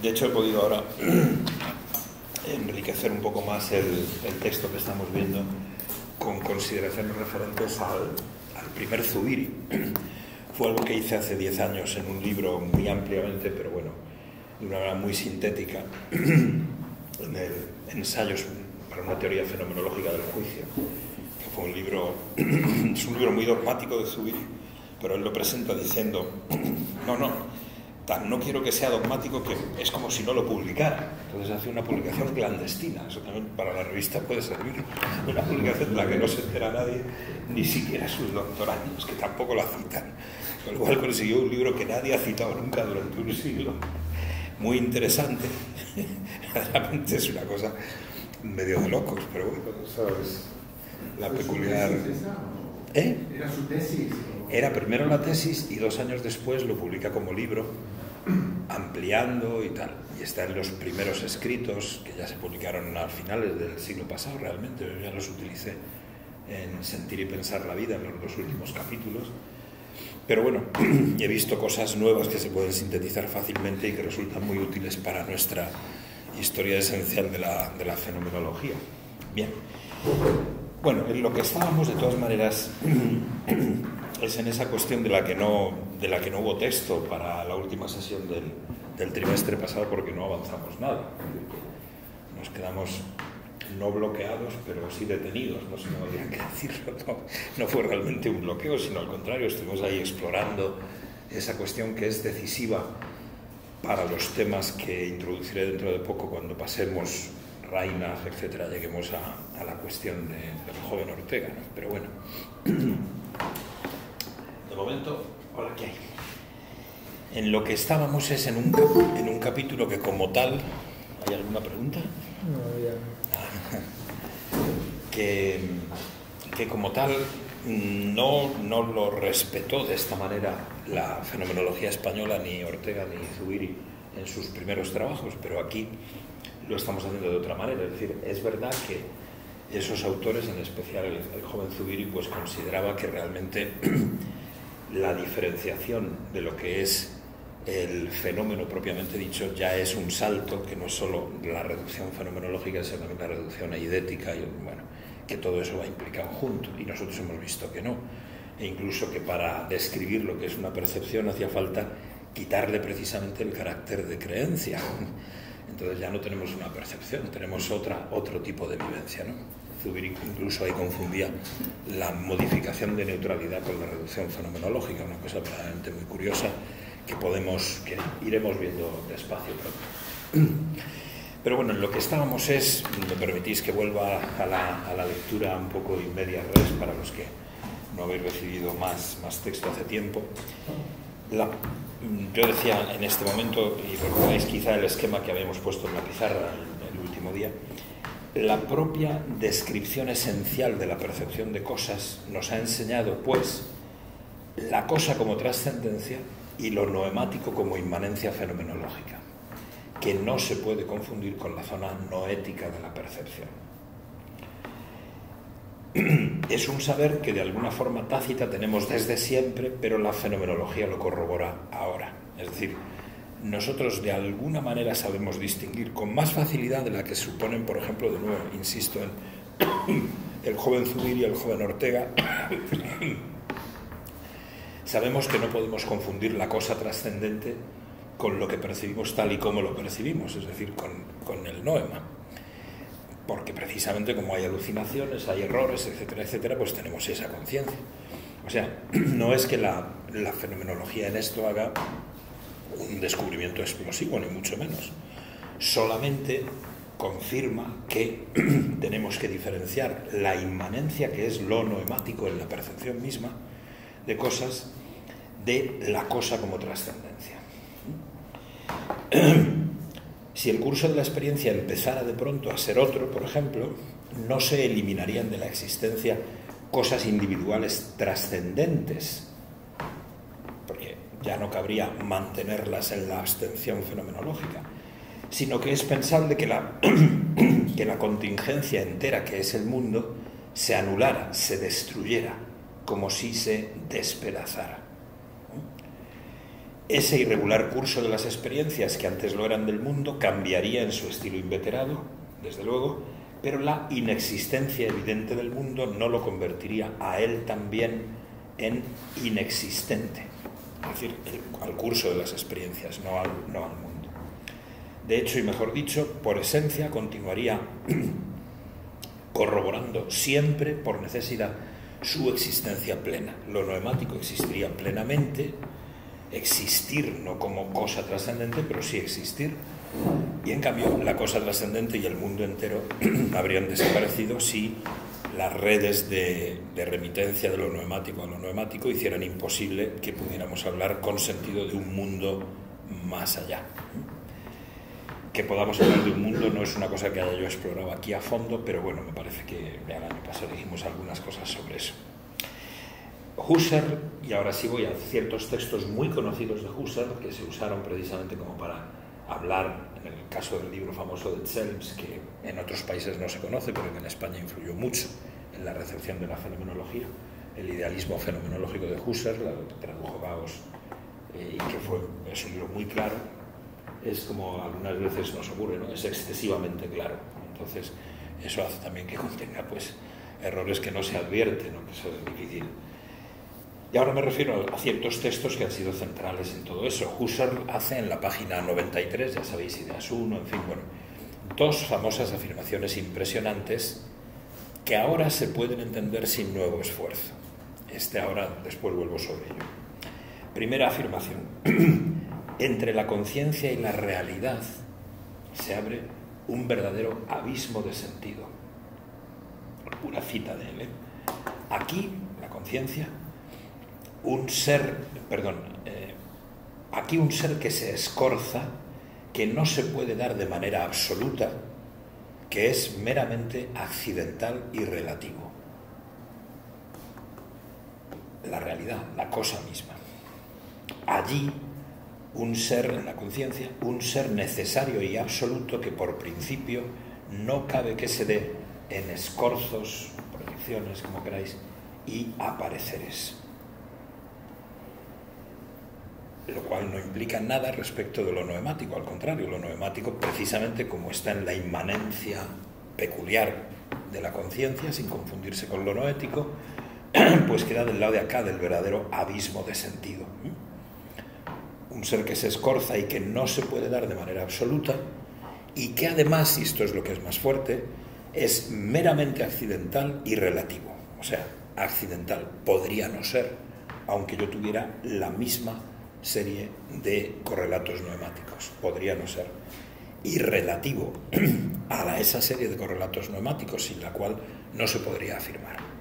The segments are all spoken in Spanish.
De hecho, he podido ahora enriquecer un poco más el texto que estamos viendo con consideraciones referentes al primer Zubiri. Fue algo que hice hace 10 años en un libro muy ampliamente, pero bueno, de una manera muy sintética, en el Ensayos para una teoría fenomenológica del juicio, que fue un libro, es un libro muy dogmático de Zubiri, pero él lo presenta diciendo, no quiero que sea dogmático, que es como si no lo publicara. Entonces hace una publicación clandestina. Eso también para la revista puede servir. Una publicación en la que no se entera nadie, ni siquiera sus doctorandos, que tampoco la citan. Con lo cual consiguió un libro que nadie ha citado nunca durante un siglo. Muy interesante. Realmente es una cosa medio de locos, pero bueno, eso es la peculiar... ¿Era su tesis? Era primero la tesis y 2 años después lo publica como libro, ampliando y tal. Y está en los primeros escritos que ya se publicaron a finales del siglo pasado realmente. Yo ya los utilicé en Sentir y Pensar la Vida, en los 2 últimos capítulos. Pero bueno, he visto cosas nuevas que se pueden sintetizar fácilmente y que resultan muy útiles para nuestra historia esencial de la fenomenología. Bien. Bueno, en lo que estábamos, de todas maneras, es en esa cuestión de la que no hubo texto para la última sesión del trimestre pasado, porque no avanzamos nada. Nos quedamos no bloqueados, pero sí detenidos, no sé cómo habría que decirlo. No fue realmente un bloqueo, sino al contrario, estuvimos ahí explorando esa cuestión que es decisiva para los temas que introduciré dentro de poco cuando pasemos Reinach, etcétera, lleguemos a la cuestión del joven Ortega, ¿no? Pero bueno, de momento, hola, ¿qué hay? En lo que estábamos es en un capítulo que como tal, ¿hay alguna pregunta? No, ya. Que como tal no lo respetó de esta manera la fenomenología española, ni Ortega ni Zubiri en sus primeros trabajos, pero aquí lo estamos haciendo de otra manera. Es decir, es verdad que esos autores, en especial el joven Zubiri, pues consideraba que realmente la diferenciación de lo que es el fenómeno propiamente dicho ya es un salto, que no es solo la reducción fenomenológica, sino también la reducción eidética, y bueno, que todo eso va implicado junto, y nosotros hemos visto que no, e incluso que para describir lo que es una percepción hacía falta quitarle precisamente el carácter de creencia. Entonces ya no tenemos una percepción, tenemos otro tipo de vivencia, ¿no? Zubiri incluso ahí confundía la modificación de neutralidad con la reducción fenomenológica, una cosa verdaderamente muy curiosa que iremos viendo despacio pronto. Pero bueno, en lo que estábamos es, me permitís que vuelva a la lectura un poco in media res para los que no habéis recibido más texto hace tiempo. Yo decía en este momento, y recordáis quizá el esquema que habíamos puesto en la pizarra el último día, la propia descripción esencial de la percepción de cosas nos ha enseñado, pues, la cosa como trascendencia y lo noemático como inmanencia fenomenológica, que no se puede confundir con la zona noética de la percepción. Es un saber que de alguna forma tácita tenemos desde siempre, pero la fenomenología lo corrobora ahora. Es decir, nosotros de alguna manera sabemos distinguir con más facilidad de la que suponen, por ejemplo, de nuevo, insisto, en el joven Zubiri y el joven Ortega. Sabemos que no podemos confundir la cosa trascendente con lo que percibimos tal y como lo percibimos, es decir, con el noema. Porque precisamente como hay alucinaciones, hay errores, etcétera, etcétera, pues tenemos esa conciencia. O sea, no es que la fenomenología en esto haga un descubrimiento explosivo, ni mucho menos. Solamente confirma que tenemos que diferenciar la inmanencia, que es lo noemático en la percepción misma de cosas, de la cosa como trascendencia. Si el curso de la experiencia empezara de pronto a ser otro, por ejemplo, no se eliminarían de la existencia cosas individuales trascendentes, porque ya no cabría mantenerlas en la abstención fenomenológica, sino que es pensable que la contingencia entera que es el mundo se anulara, se destruyera, como si se despedazara. ese irregular curso de las experiencias que antes lo eran del mundo cambiaría en su estilo inveterado, desde luego, pero la inexistencia evidente del mundo no lo convertiría a él también en inexistente, es decir, al curso de las experiencias, no al mundo. De hecho, y mejor dicho, por esencia continuaría corroborando siempre, por necesidad, su existencia plena. Lo noemático existiría plenamente, existir no como cosa trascendente, pero sí existir, y en cambio la cosa trascendente y el mundo entero habrían desaparecido si las redes de remitencia de lo noemático a lo noemático hicieran imposible que pudiéramos hablar con sentido de un mundo más allá. Que podamos hablar de un mundo no es una cosa que haya yo explorado aquí a fondo, pero bueno, me parece que el año pasado dijimos algunas cosas sobre eso. Husserl, y ahora sí voy a ciertos textos muy conocidos de Husserl que se usaron precisamente como para hablar, en el caso del libro famoso de Zelms, que en otros países no se conoce, pero que en España influyó mucho en la recepción de la fenomenología, el idealismo fenomenológico de Husserl, lo tradujo Gauss, y que es un libro muy claro. Es como algunas veces nos ocurre, ¿no? Es excesivamente claro. Entonces, eso hace también que contenga pues, errores que no se advierten, ¿no? Que eso es difícil. Y ahora me refiero a ciertos textos que han sido centrales en todo eso. Husserl hace en la página 93, ya sabéis, Ideas 1, en fin, bueno, dos famosas afirmaciones impresionantes que ahora se pueden entender sin nuevo esfuerzo. Ahora, después vuelvo sobre ello. Primera afirmación. Entre la conciencia y la realidad se abre un verdadero abismo de sentido. Una cita de él, ¿eh? Aquí, la conciencia, aquí un ser que se escorza, que no se puede dar de manera absoluta, que es meramente accidental y relativo. La realidad, la cosa misma. Allí, un ser en la conciencia, un ser necesario y absoluto que por principio no cabe que se dé en escorzos, proyecciones, como queráis, y apareceres. Lo cual no implica nada respecto de lo noemático, al contrario, lo noemático precisamente como está en la inmanencia peculiar de la conciencia, sin confundirse con lo noético, pues queda del lado de acá del verdadero abismo de sentido. Un ser que se escorza y que no se puede dar de manera absoluta y que además, y esto es lo que es más fuerte, es meramente accidental y relativo. O sea, accidental podría no ser, aunque yo tuviera la misma serie de correlatos noemáticos, podría no ser. Y relativo a esa serie de correlatos noemáticos, sin la cual no se podría afirmar.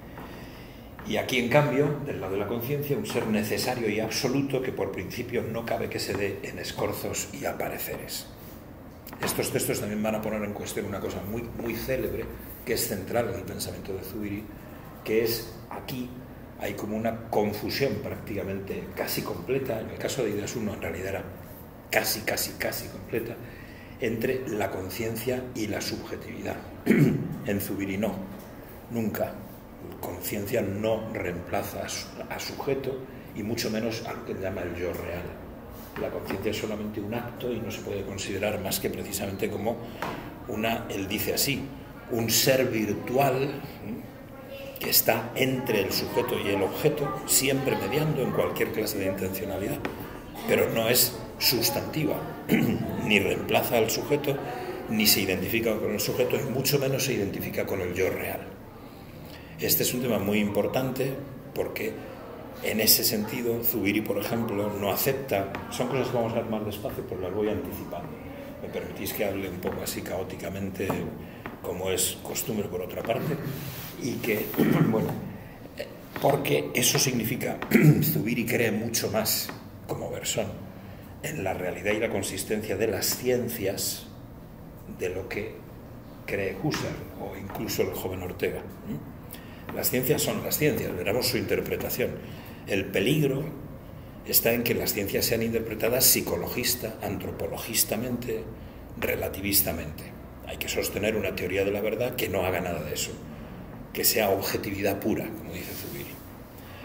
Y aquí, en cambio, del lado de la conciencia, un ser necesario y absoluto que por principio no cabe que se dé en escorzos y apareceres. Estos textos también van a poner en cuestión una cosa muy, muy célebre, que es central en el pensamiento de Zubiri, que es aquí hay como una confusión prácticamente casi completa, en el caso de Ideas 1 en realidad era casi completa, entre la conciencia y la subjetividad. En Zubiri no, nunca. Conciencia no reemplaza a sujeto y mucho menos a lo que él llama el yo real. La conciencia es solamente un acto y no se puede considerar más que precisamente como él dice así, un ser virtual que está entre el sujeto y el objeto, siempre mediando en cualquier clase de intencionalidad, pero no es sustantiva, ni reemplaza al sujeto, ni se identifica con el sujeto, y mucho menos se identifica con el yo real. Este es un tema muy importante porque en ese sentido Zubiri, por ejemplo, no acepta, son cosas que vamos a ver más despacio, pero las voy anticipando. Me permitís que hable un poco así caóticamente, como es costumbre por otra parte, y que, bueno, porque eso significa, Zubiri cree mucho más, como Bersón, en la realidad y la consistencia de las ciencias de lo que cree Husserl o incluso el joven Ortega. Las ciencias son las ciencias, veremos su interpretación. El peligro está en que las ciencias sean interpretadas psicologista, antropologistamente, relativistamente. Hay que sostener una teoría de la verdad que no haga nada de eso, que sea objetividad pura, como dice Zubiri.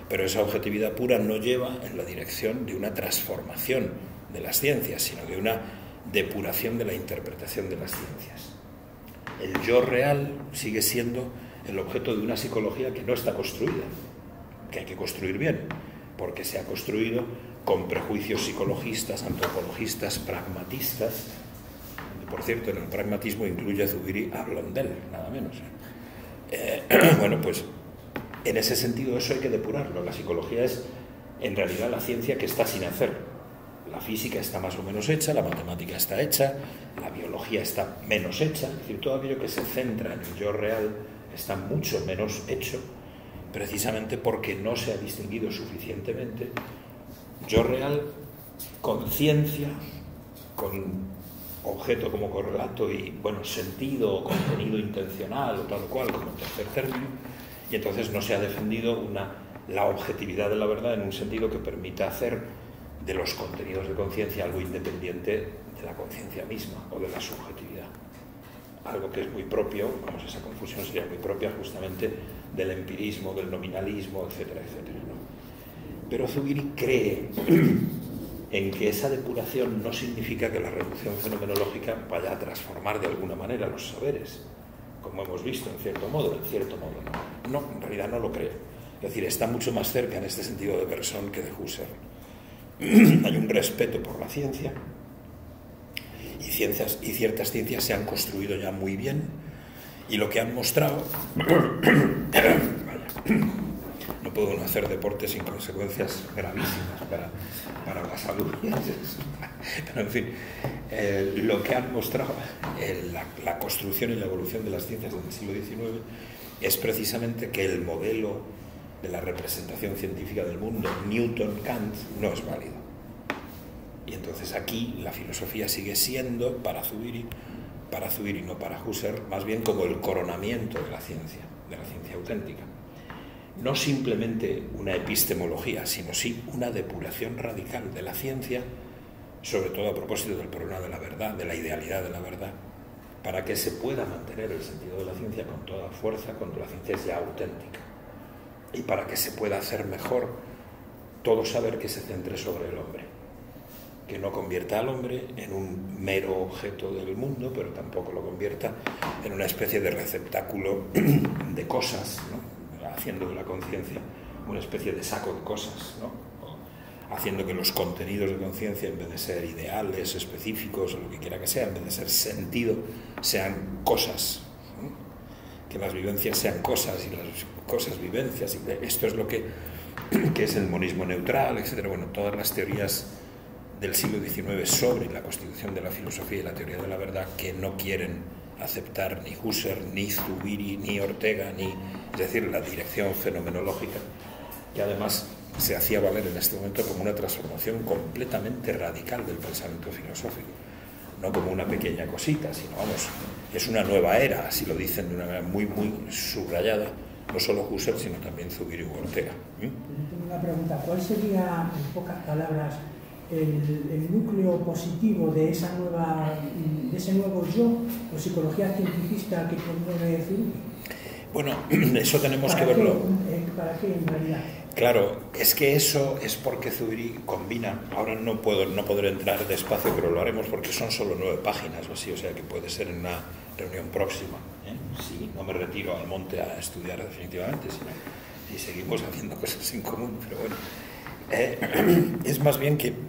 pero esa objetividad pura no lleva en la dirección de una transformación de las ciencias, sino de una depuración de la interpretación de las ciencias. El yo real sigue siendo el objeto de una psicología que no está construida, que hay que construir bien, porque se ha construido con prejuicios psicologistas, antropologistas, pragmatistas. Por cierto, en el pragmatismo incluye Zubiri a Blondel, nada menos. Bueno, pues en ese sentido eso hay que depurarlo. La psicología es en realidad la ciencia que está sin hacer. La física está más o menos hecha, la matemática está hecha, la biología está menos hecha. Es decir, todo aquello que se centra en el yo real está mucho menos hecho, precisamente porque no se ha distinguido suficientemente yo real, conciencia, con objeto como correlato y, bueno, sentido o contenido intencional o tal cual como tercer término, y entonces no se ha defendido la objetividad de la verdad en un sentido que permita hacer de los contenidos de conciencia algo independiente de la conciencia misma o de la subjetividad. Algo que es muy propio, vamos, esa confusión sería muy propia justamente del empirismo, del nominalismo, etcétera, etcétera, ¿no? Pero Zubiri cree en que esa depuración no significa que la reducción fenomenológica vaya a transformar de alguna manera los saberes, como hemos visto, en cierto modo no. No, en realidad no lo cree. Es decir, está mucho más cerca en este sentido de Bergson que de Husserl. Hay un respeto por la ciencia y ciertas ciencias se han construido ya muy bien, y lo que han mostrado no puedo no hacer deporte sin consecuencias gravísimas para la salud. Pero en fin, lo que han mostrado la construcción y la evolución de las ciencias desde el siglo XIX es precisamente que el modelo de la representación científica del mundo, Newton-Kant, no es válido. Y entonces aquí la filosofía sigue siendo, para Zubiri, no para Husserl, más bien como el coronamiento de la ciencia auténtica. No simplemente una epistemología, sino sí una depuración radical de la ciencia, sobre todo a propósito del problema de la verdad, de la idealidad de la verdad, para que se pueda mantener el sentido de la ciencia con toda fuerza cuando la ciencia es ya auténtica, y para que se pueda hacer mejor todo saber que se centre sobre el hombre, que no convierta al hombre en un mero objeto del mundo, pero tampoco lo convierta en una especie de receptáculo de cosas, ¿no? Haciendo de la conciencia una especie de saco de cosas, ¿no? Haciendo que los contenidos de conciencia, en vez de ser ideales, específicos, o lo que quiera que sea, en vez de ser sentido, sean cosas, ¿no? Que las vivencias sean cosas y las cosas vivencias. Y esto es lo que es el monismo neutral, etc. Bueno, todas las teorías del siglo XIX sobre la constitución de la filosofía y la teoría de la verdad que no quieren aceptar ni Husserl, ni Zubiri, ni Ortega, es decir, la dirección fenomenológica, que además se hacía valer en este momento como una transformación completamente radical del pensamiento filosófico, no como una pequeña cosita, sino, vamos, es una nueva era, así lo dicen de una manera muy, muy subrayada, no solo Husserl, sino también Zubiri u Ortega. Tengo una pregunta, ¿cuál sería, en pocas palabras, el núcleo positivo de ese nuevo yo o psicología cientifista que promueve Zubiri? Bueno, eso tenemos que verlo. ¿Para qué en realidad? Claro, es que eso es porque Zubiri combina, ahora no podré entrar despacio, pero lo haremos porque son solo 9 páginas o así, o sea que puede ser en una reunión próxima, ¿eh? Sí, no me retiro al monte a estudiar definitivamente, y seguimos haciendo cosas en común, pero bueno. Es más bien que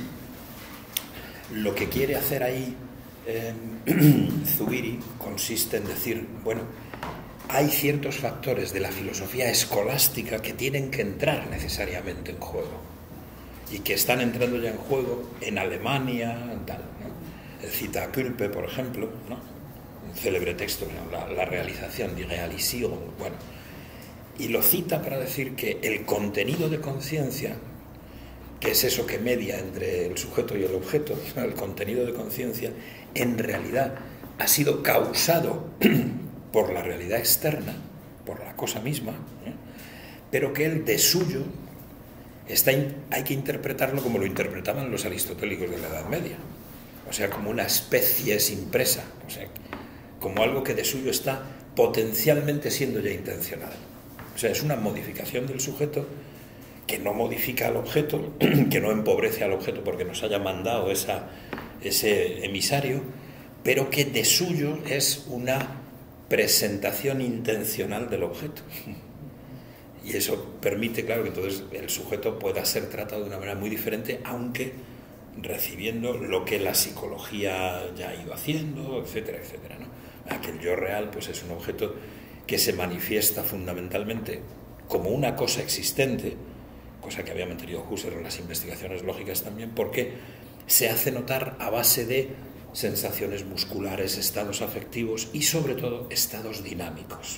lo que quiere hacer ahí Zubiri consiste en decir, bueno, hay ciertos factores de la filosofía escolástica que tienen que entrar necesariamente en juego y que están entrando ya en juego en Alemania, tal, ¿no? El cita a Külpe, por ejemplo, ¿no? Un célebre texto, ¿no? la realización, die Realisierung, bueno, y lo cita para decir que el contenido de conciencia, que es eso que media entre el sujeto y el objeto, el contenido de conciencia, en realidad ha sido causado por la realidad externa, por la cosa misma, ¿eh? Pero que él de suyo hay que interpretarlo como lo interpretaban los aristotélicos de la Edad Media, o sea, como una especie impresa, o sea, como algo que de suyo está potencialmente siendo ya intencional. O sea, es una modificación del sujeto que no modifica al objeto, que no empobrece al objeto porque nos haya mandado ese emisario, pero que de suyo es una presentación intencional del objeto. Y eso permite, claro, que entonces el sujeto pueda ser tratado de una manera muy diferente, aunque recibiendo lo que la psicología ya ha ido haciendo, etcétera, etcétera, ¿no? Que el yo real pues es un objeto que se manifiesta fundamentalmente como una cosa existente, cosa que había mantenido Husserl en las investigaciones lógicas también, porque se hace notar a base de sensaciones musculares, estados afectivos y sobre todo estados dinámicos.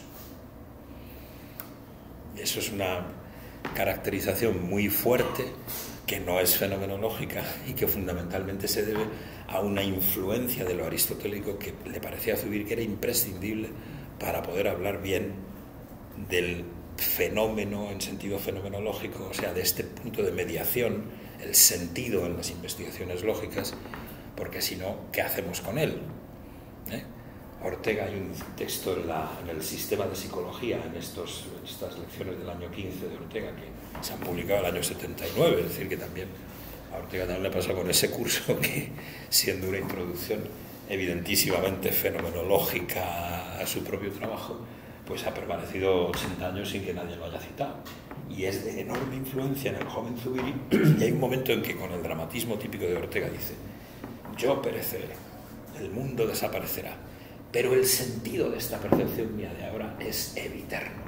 Eso es una caracterización muy fuerte que no es fenomenológica y que fundamentalmente se debe a una influencia de lo aristotélico que le parecía a Zubiri que era imprescindible para poder hablar bien del fenómeno en sentido fenomenológico, o sea, de este punto de mediación, el sentido en las investigaciones lógicas, porque si no, ¿qué hacemos con él? Ortega, hay un texto en el sistema de psicología, en estas lecciones del año 15 de Ortega, que se han publicado en el año 79, es decir, que también a Ortega también le pasa con ese curso que, siendo una introducción evidentísimamente fenomenológica a su propio trabajo, pues ha permanecido 80 años sin que nadie lo haya citado. Y es de enorme influencia en el joven Zubiri, y hay un momento en que con el dramatismo típico de Ortega dice: yo pereceré, el mundo desaparecerá, pero el sentido de esta percepción mía de ahora es eviterno.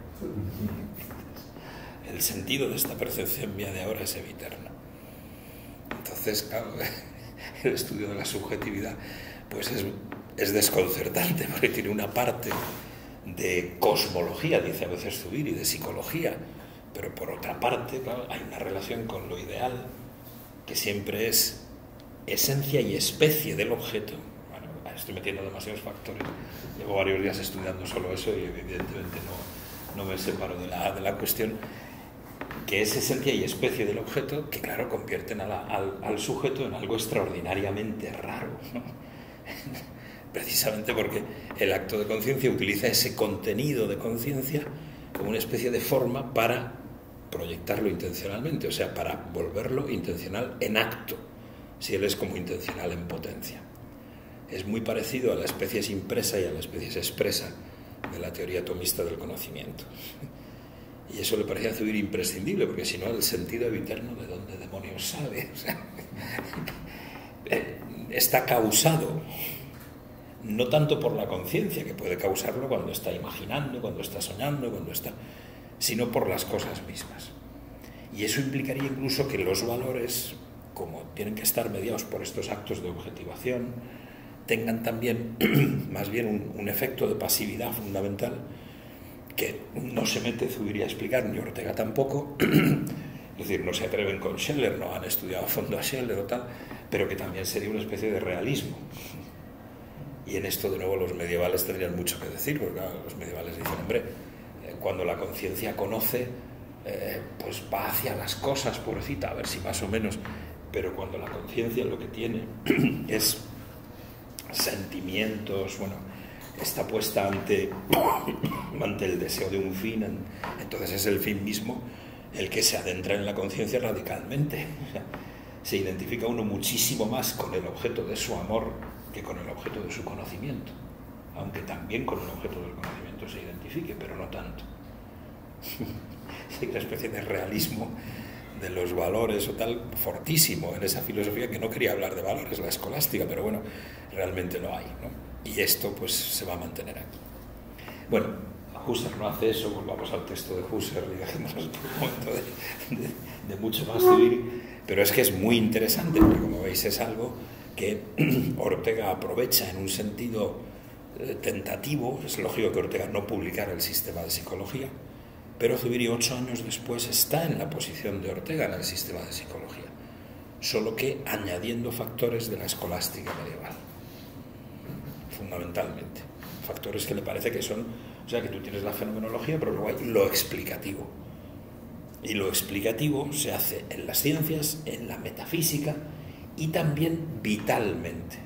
El sentido de esta percepción mía de ahora es eviterno. Entonces, claro, el estudio de la subjetividad pues es desconcertante, porque tiene una parte de cosmología, dice a veces Zubiri, de psicología, pero por otra parte, claro, hay una relación con lo ideal que siempre es esencia y especie del objeto. Bueno, estoy metiendo demasiados factores, llevo varios días estudiando solo eso y evidentemente no me separo de la cuestión, que es esencia y especie del objeto, que claro, convierten al sujeto en algo extraordinariamente raro, ¿no? Precisamente porque el acto de conciencia utiliza ese contenido de conciencia como una especie de forma para proyectarlo intencionalmente, o sea, para volverlo intencional en acto, si él es como intencional en potencia. Es muy parecido a la especie impresa y a la especie expresa de la teoría atomista del conocimiento. Y eso le parecía a Zubiri imprescindible, porque si no, el sentido eviterno, ¿de dónde demonios sale? O sea, está causado no tanto por la conciencia, que puede causarlo cuando está imaginando, cuando está soñando, sino por las cosas mismas. Y eso implicaría incluso que los valores, como tienen que estar mediados por estos actos de objetivación, tengan también más bien un efecto de pasividad fundamental que no se mete Zubiri a explicar, ni Ortega tampoco. Es decir, no se atreven con Scheller, no han estudiado a fondo a Scheller o tal, pero que también sería una especie de realismo. Y en esto, de nuevo, los medievales tendrían mucho que decir, porque claro, los medievales dicen, hombre, cuando la conciencia conoce, pues va hacia las cosas, pobrecita, a ver si más o menos, pero cuando la conciencia lo que tiene es sentimientos, bueno, está puesta ante el deseo de un fin, entonces es el fin mismo el que se adentra en la conciencia radicalmente. O sea, se identifica uno muchísimo más con el objeto de su amor que con el objeto de su conocimiento, aunque también con el objeto del conocimiento se identifique, pero no tanto. Hay una especie de realismo de los valores o tal, fortísimo en esa filosofía, que no quería hablar de valores, la escolástica, pero bueno, realmente lo hay, ¿no? Y esto pues se va a mantener aquí. Bueno, Husserl no hace eso, volvamos al texto de Husserl y dejémonos por un momento de mucho más Zubiri, pero es que es muy interesante, porque como veis es algo que Ortega aprovecha en un sentido tentativo. Es lógico que Ortega no publicara el sistema de psicología, pero Zubiri 8 años después está en la posición de Ortega en el sistema de psicología, solo que añadiendo factores de la escolástica medieval, fundamentalmente, factores que le parece que son, o sea, que tú tienes la fenomenología, pero luego hay lo explicativo, y lo explicativo se hace en las ciencias, en la metafísica y también vitalmente,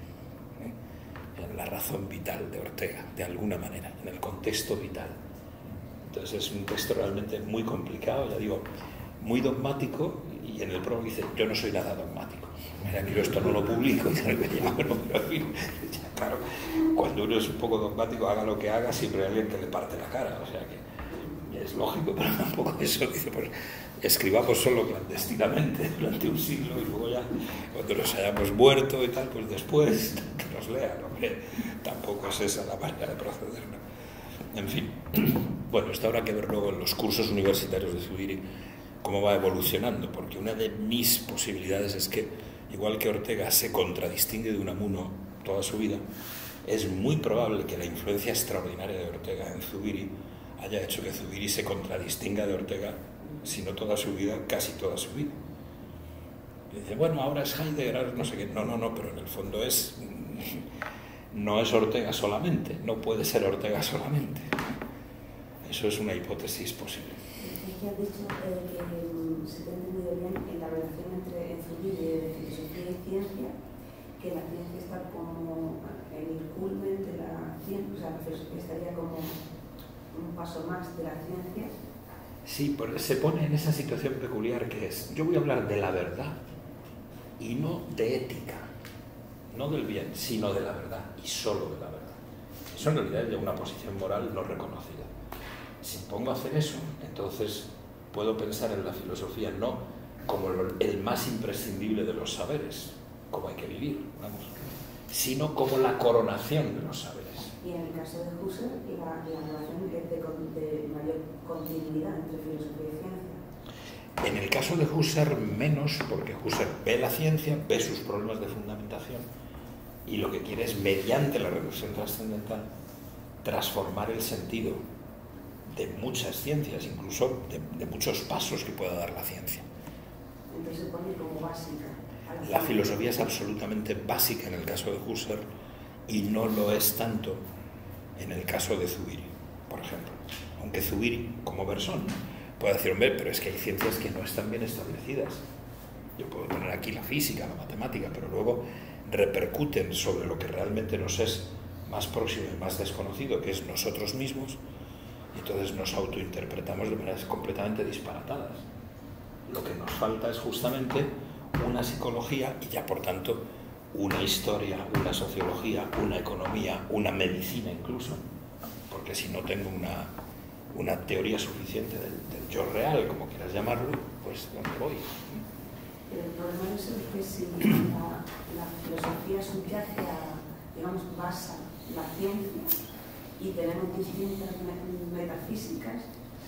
en la razón vital de Ortega, de alguna manera, en el contexto vital. Entonces es un texto realmente muy complicado, ya digo, muy dogmático, y en el prólogo dice, yo no soy nada dogmático. Mira, yo esto no lo publico, y tal, ya, bueno, pero en fin, ya, claro, cuando uno es un poco dogmático, haga lo que haga, siempre hay alguien que le parte la cara, o sea que es lógico, pero tampoco eso, dice, pues escribamos solo clandestinamente durante un siglo y luego ya, cuando nos hayamos muerto y tal, pues después que nos lean, hombre, tampoco es esa la manera de proceder, ¿no? En fin, bueno, esto habrá que ver luego en los cursos universitarios de Zubiri cómo va evolucionando, porque una de mis posibilidades es que, igual que Ortega se contradistingue de Unamuno toda su vida, es muy probable que la influencia extraordinaria de Ortega en Zubiri haya hecho que Zubiri se contradistinga de Ortega, si no toda su vida, casi toda su vida. Y dice, bueno, ahora es Heidegger, no sé qué. No, pero en el fondo no es Ortega solamente, no puede ser Ortega solamente. Eso es una hipótesis posible. Es que has dicho que se te ha entendido bien en la relación entre Zubiri de filosofía y ciencia, que la ciencia está como en el culmen de la ciencia, o sea, la filosofía estaría como un paso más de la ciencia. Sí, se pone en esa situación peculiar que es, yo voy a hablar de la verdad y no de ética, no del bien, sino de la verdad y solo de la verdad. Eso en realidad es ya una posición moral no reconocida. Si pongo a hacer eso, entonces puedo pensar en la filosofía no como el más imprescindible de los saberes, como hay que vivir, vamos, sino como la coronación de los saberes. Y en el caso de Husserl, la relación de mayor continuidad entre filosofía y ciencia. En el caso de Husserl, menos, porque Husserl ve la ciencia, ve sus problemas de fundamentación, y lo que quiere es, mediante la reducción trascendental, transformar el sentido de muchas ciencias, incluso de muchos pasos que pueda dar la ciencia. Entonces se pone como básica. La filosofía es absolutamente básica en el caso de Husserl y no lo es tanto en el caso de Zubiri, por ejemplo. Aunque Zubiri, como Bersón, puede decir, hombre, pero es que hay ciencias que no están bien establecidas. Yo puedo poner aquí la física, la matemática, pero luego repercuten sobre lo que realmente nos es más próximo y más desconocido, que es nosotros mismos, y entonces nos autointerpretamos de maneras completamente disparatadas. Lo que nos falta es justamente una psicología y ya por tanto una historia, una sociología, una economía, una medicina incluso, porque si no tengo una teoría suficiente del yo real, como quieras llamarlo, pues ¿dónde voy? El problema es que si la filosofía subyace a, digamos, basa la ciencia y tenemos distintas metafísicas,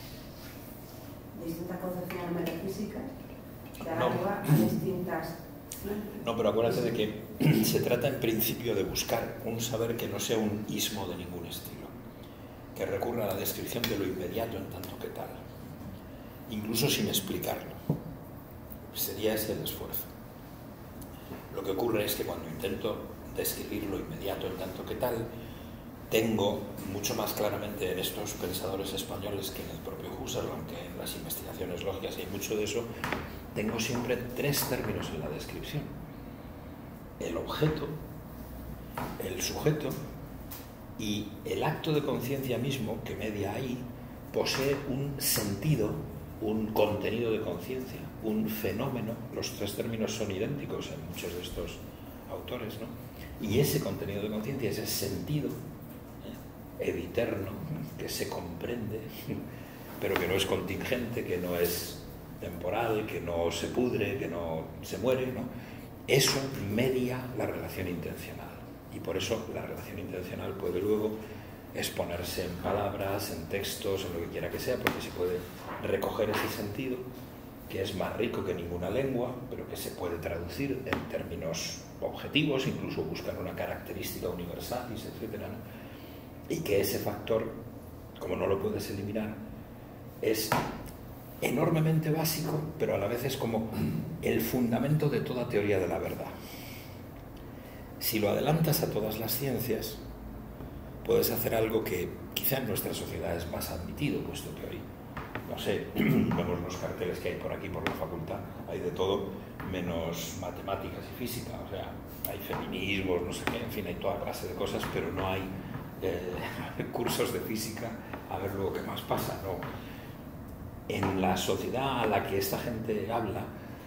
distintas concepciones metafísicas, dará lugar a distintas... No, pero acuérdate de que se trata en principio de buscar un saber que no sea un ismo de ningún estilo, que recurra a la descripción de lo inmediato en tanto que tal, incluso sin explicarlo. Sería ese el esfuerzo. Lo que ocurre es que cuando intento describir lo inmediato en tanto que tal, tengo mucho más claramente en estos pensadores españoles que en el propio Husserl, aunque en las investigaciones lógicas hay mucho de eso, tengo siempre tres términos en la descripción: el objeto, el sujeto y el acto de conciencia mismo, que media ahí, posee un sentido, un contenido de conciencia, un fenómeno. Los tres términos son idénticos en muchos de estos autores, ¿no? Y ese contenido de conciencia, ese sentido eviterno, que se comprende, pero que no es contingente, que no es temporal, que no se pudre, que no se muere, ¿no? Eso media la relación intencional. Y por eso la relación intencional puede luego exponerse en palabras, en textos, en lo que quiera que sea, porque se puede recoger ese sentido, que es más rico que ninguna lengua, pero que se puede traducir en términos objetivos, incluso buscar una característica universalis, etc., ¿no? Y que ese factor, como no lo puedes eliminar, es enormemente básico, pero a la vez es como el fundamento de toda teoría de la verdad. Si lo adelantas a todas las ciencias, puedes hacer algo que quizá en nuestra sociedad es más admitido, puesto que hoy, no sé, vemos los carteles que hay por aquí, por la facultad, hay de todo menos matemáticas y física, o sea, hay feminismos, no sé qué, en fin, hay toda clase de cosas, pero no hay cursos de física, a ver luego qué más pasa, ¿no? en la sociedad a la que esta gente habla,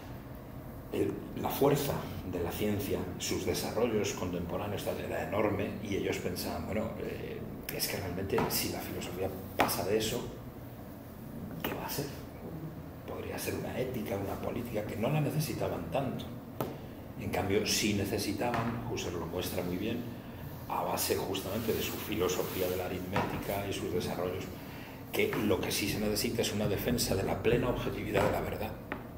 la fuerza de la ciencia, sus desarrollos contemporáneos era enorme, y ellos pensaban, bueno, es que realmente si la filosofía pasa de eso, ¿qué va a ser? Podría ser una ética, una política, que no la necesitaban tanto. En cambio, sí necesitaban, Husserl lo muestra muy bien, a base justamente de su filosofía de la aritmética y sus desarrollos, que lo que sí se necesita es una defensa de la plena objetividad de la verdad.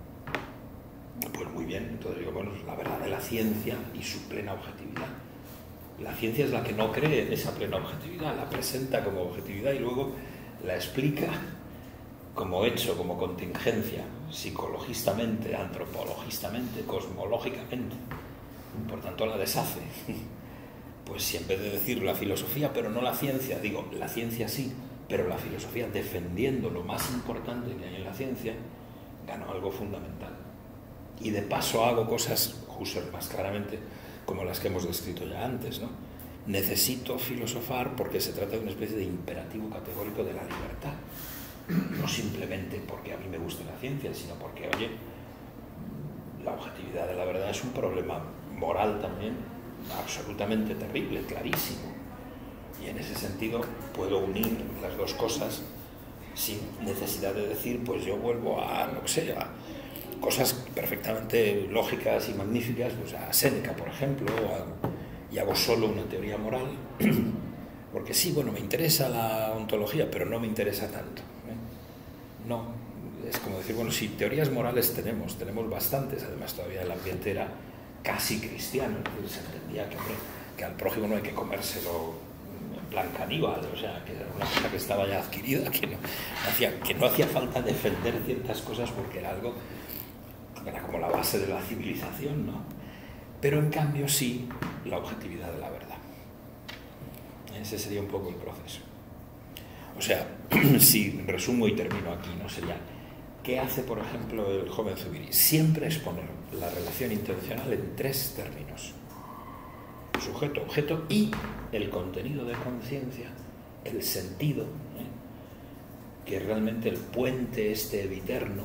Pues muy bien, entonces digo, bueno, la verdad de la ciencia y su plena objetividad. La ciencia es la que no cree en esa plena objetividad, la presenta como objetividad y luego la explica como hecho, como contingencia, psicologistamente, antropologistamente, cosmológicamente. Por tanto, la deshace. Pues si en vez de decir la filosofía, pero no la ciencia, digo la ciencia sí, pero la filosofía defendiendo lo más importante que hay en la ciencia, ganó algo fundamental. Y de paso hago cosas, Husserl más claramente, como las que hemos descrito ya antes, ¿no? Necesito filosofar porque se trata de una especie de imperativo categórico de la libertad. No simplemente porque a mí me gusta la ciencia, sino porque, oye, la objetividad de la verdad es un problema moral también absolutamente terrible, clarísimo. Y en ese sentido puedo unir las dos cosas sin necesidad de decir, pues yo vuelvo a, no sé, a cosas perfectamente lógicas y magníficas, pues a Séneca, por ejemplo, y hago solo una teoría moral, porque sí, bueno, me interesa la ontología, pero no me interesa tanto. No, es como decir, bueno, sí, teorías morales tenemos bastantes, además todavía el ambiente era casi cristiano, es decir, se entendía que, hombre, que al prójimo no hay que comérselo en plan caníbal, o sea, que era una cosa que estaba ya adquirida, que no hacía falta defender ciertas cosas porque era algo, era como la base de la civilización, ¿no? Pero en cambio sí, la objetividad de la verdad. Ese sería un poco el proceso. O sea, si resumo y termino aquí, ¿no? Sería, ¿qué hace, por ejemplo, el joven Zubiri? Siempre exponer la relación intencional en tres términos: sujeto, objeto y el contenido de conciencia, el sentido, que es realmente el puente este eviterno,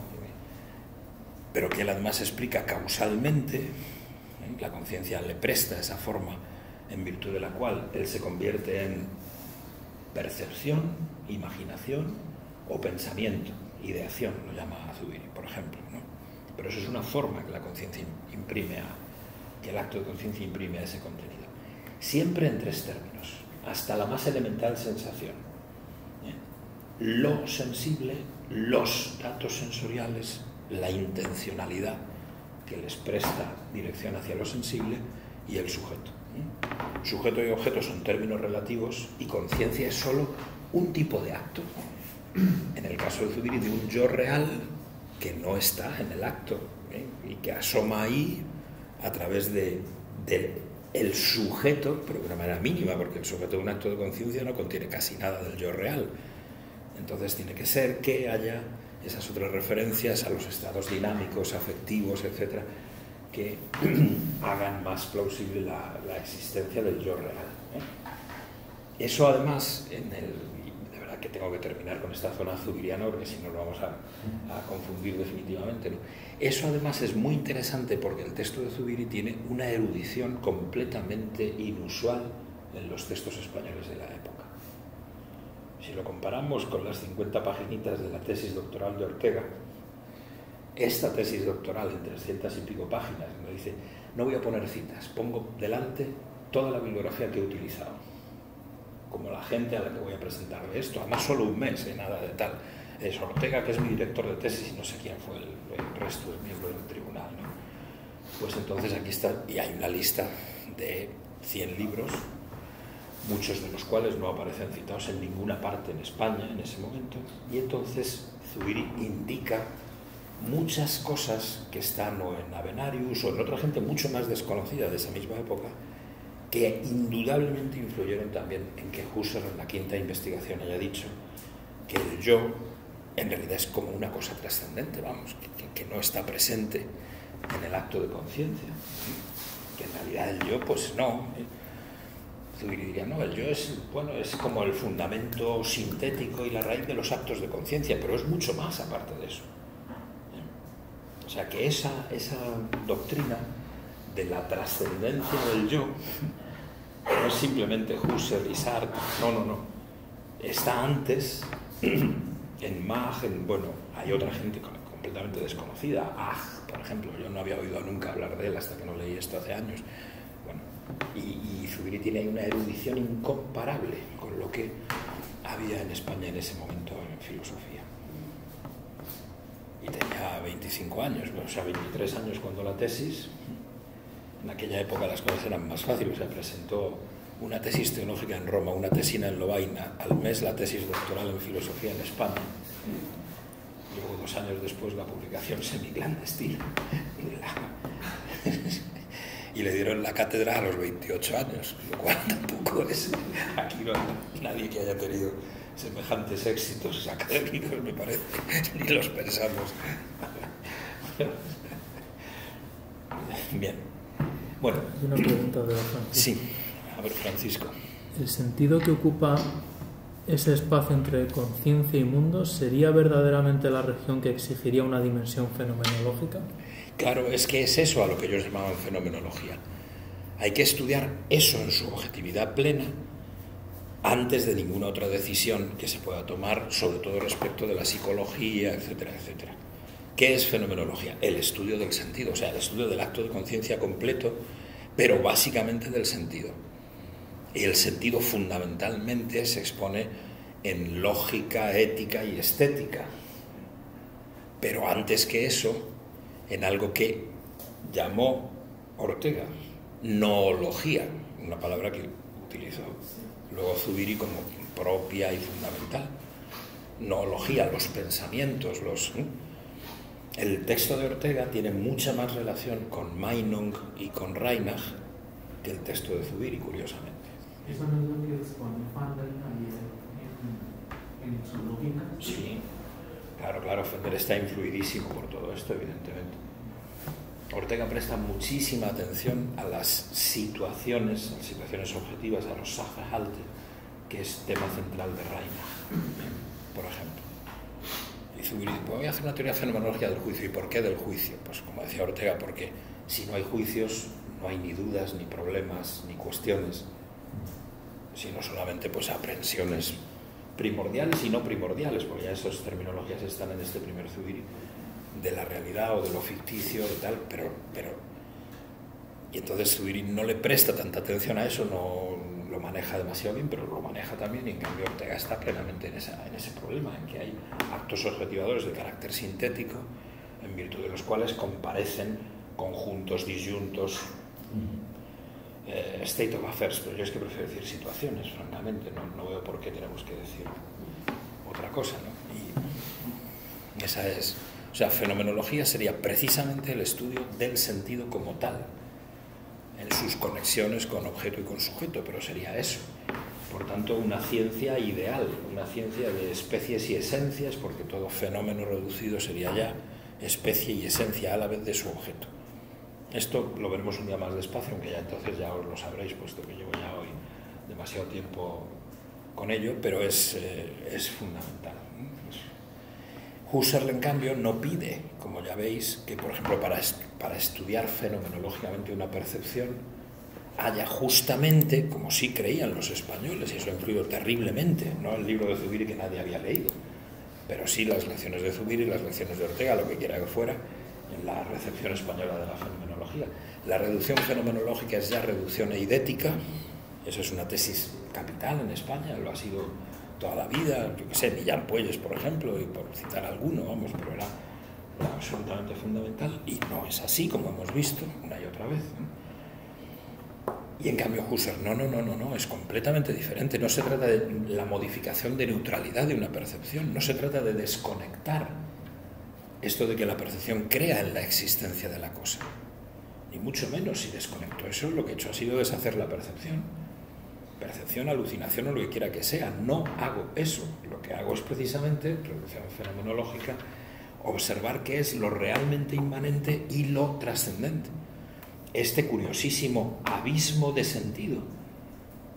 pero que él además explica causalmente. La conciencia le presta esa forma en virtud de la cual él se convierte en percepción, imaginación o pensamiento, ideación, lo llama Zubiri, por ejemplo, ¿no? Pero eso es una forma que la conciencia imprime que el acto de conciencia imprime a ese contenido. Siempre en tres términos, hasta la más elemental sensación. Lo sensible, los datos sensoriales, la intencionalidad que les presta dirección hacia lo sensible y el sujeto. Sujeto y objeto son términos relativos y conciencia es solo un tipo de acto. En el caso de Zubiri, de un yo real que no está en el acto, y que asoma ahí a través del sujeto, pero de una manera mínima, porque el sujeto de un acto de conciencia no contiene casi nada del yo real. Entonces tiene que ser que haya esas otras referencias a los estados dinámicos, afectivos, etcétera, que hagan más plausible la existencia del yo real. Eso además, de verdad que tengo que terminar con esta zona zubiriana porque si no lo vamos a confundir definitivamente, ¿no? Eso además es muy interesante porque el texto de Zubiri tiene una erudición completamente inusual en los textos españoles de la época. Si lo comparamos con las 50 paginitas de la tesis doctoral de Ortega, esta tesis doctoral en 300 y pico páginas, me dice, no voy a poner citas, pongo delante toda la bibliografía que he utilizado, como la gente a la que voy a presentar de esto, además solo un mes, nada de tal. Es Ortega, que es mi director de tesis, y no sé quién fue el resto del miembro del tribunal, ¿no? Pues entonces aquí está, y hay una lista de 100 libros, muchos de los cuales no aparecen citados en ninguna parte en España en ese momento, y entonces Zubiri indica muchas cosas que están o en Avenarius o en otra gente mucho más desconocida de esa misma época, que indudablemente influyeron también en que Husserl en la quinta investigación haya dicho que el yo en realidad es como una cosa trascendente, vamos, que no está presente en el acto de conciencia, que en realidad el yo pues no. Zubiri diría, no, el yo es, bueno, es como el fundamento sintético y la raíz de los actos de conciencia, pero es mucho más aparte de eso. O sea que esa doctrina de la trascendencia del yo no es simplemente Husserl y Sartre, no. Está antes en Mach, bueno, hay otra gente completamente desconocida, por ejemplo, yo no había oído nunca hablar de él hasta que no leí esto hace años. Bueno, y Zubiri tiene una erudición incomparable con lo que había en España en ese momento en filosofía. Y tenía 25 años, o sea, 23 años cuando la tesis. En aquella época las cosas eran más fáciles. Se presentó una tesis teológica en Roma, una tesina en Lovaina, al mes la tesis doctoral en filosofía en España. Luego, 2 años después, la publicación semiclandestina. Y le dieron la cátedra a los 28 años, lo cual tampoco es... Aquí no hay nadie que haya tenido semejantes éxitos académicos, me parece, ni los pensamos. Bien. Bueno. Una pregunta de Francisco. Sí, a ver, Francisco. ¿El sentido que ocupa ese espacio entre conciencia y mundo sería verdaderamente la región que exigiría una dimensión fenomenológica? Claro, es que es eso a lo que ellos llamaban fenomenología. Hay que estudiar eso en su objetividad plena antes de ninguna otra decisión que se pueda tomar, sobre todo respecto de la psicología, etcétera, etcétera. ¿Qué es fenomenología? El estudio del sentido, o sea, el estudio del acto de conciencia completo, pero básicamente del sentido. Y el sentido fundamentalmente se expone en lógica, ética y estética. Pero antes que eso, en algo que llamó Ortega noología, una palabra que utilizó luego Zubiri como propia y fundamental. Noología, los pensamientos, El texto de Ortega tiene mucha más relación con Meinung y con Reinach que el texto de Zubiri, curiosamente. ¿Eso no es lo que expone Fander en su lógica? Sí, claro, Fander está influidísimo por todo esto, evidentemente. Ortega presta muchísima atención a las situaciones objetivas, a los Sachverhalte, que es tema central de Reinach, por ejemplo. Y Zubiri dice, voy a hacer una teoría fenomenológica del juicio. ¿Y por qué del juicio? Pues como decía Ortega, porque si no hay juicios, no hay ni dudas, ni problemas, ni cuestiones, sino solamente pues aprehensiones primordiales y no primordiales, porque ya esas terminologías están en este primer Zubiri, de la realidad o de lo ficticio y tal, pero y entonces Zubiri no le presta tanta atención a eso, no lo maneja demasiado bien, pero lo maneja también, y en cambio Ortega está plenamente en ese problema, en que hay actos objetivadores de carácter sintético, en virtud de los cuales comparecen conjuntos, disyuntos, state of affairs, pero yo es que prefiero decir situaciones, francamente, no veo por qué tenemos que decir otra cosa, ¿no? Y esa es... O sea, fenomenología sería precisamente el estudio del sentido como tal, en sus conexiones con objeto y con sujeto, pero sería eso. Por tanto, una ciencia ideal, una ciencia de especies y esencias, porque todo fenómeno reducido sería ya especie y esencia a la vez de su objeto. Esto lo veremos un día más despacio, aunque ya entonces ya os lo sabréis, puesto que llevo ya hoy demasiado tiempo con ello, pero es fundamental. Husserl, en cambio, no pide, como ya veis, que, por ejemplo, para estudiar fenomenológicamente una percepción haya justamente, como sí creían los españoles, y eso ha influido terriblemente, no el libro de Zubiri que nadie había leído, pero sí las lecciones de Zubiri, las lecciones de Ortega, lo que quiera que fuera, en la recepción española de la fenomenología. La reducción fenomenológica es ya reducción eidética, eso es una tesis capital en España, lo ha sido toda la vida, yo qué sé, Millán Puelles, por ejemplo, y por citar alguno, vamos, pero era absolutamente fundamental, y no es así, como hemos visto una y otra vez, ¿no? Y en cambio Husserl, no, es completamente diferente. No se trata de la modificación de neutralidad de una percepción, no se trata de desconectar esto de que la percepción crea en la existencia de la cosa, ni mucho menos. Si desconecto eso, lo que he hecho ha sido deshacer la percepción, alucinación o lo que quiera que sea. No hago eso, lo que hago es precisamente, reducción fenomenológica, observar qué es lo realmente inmanente y lo trascendente. Este curiosísimo abismo de sentido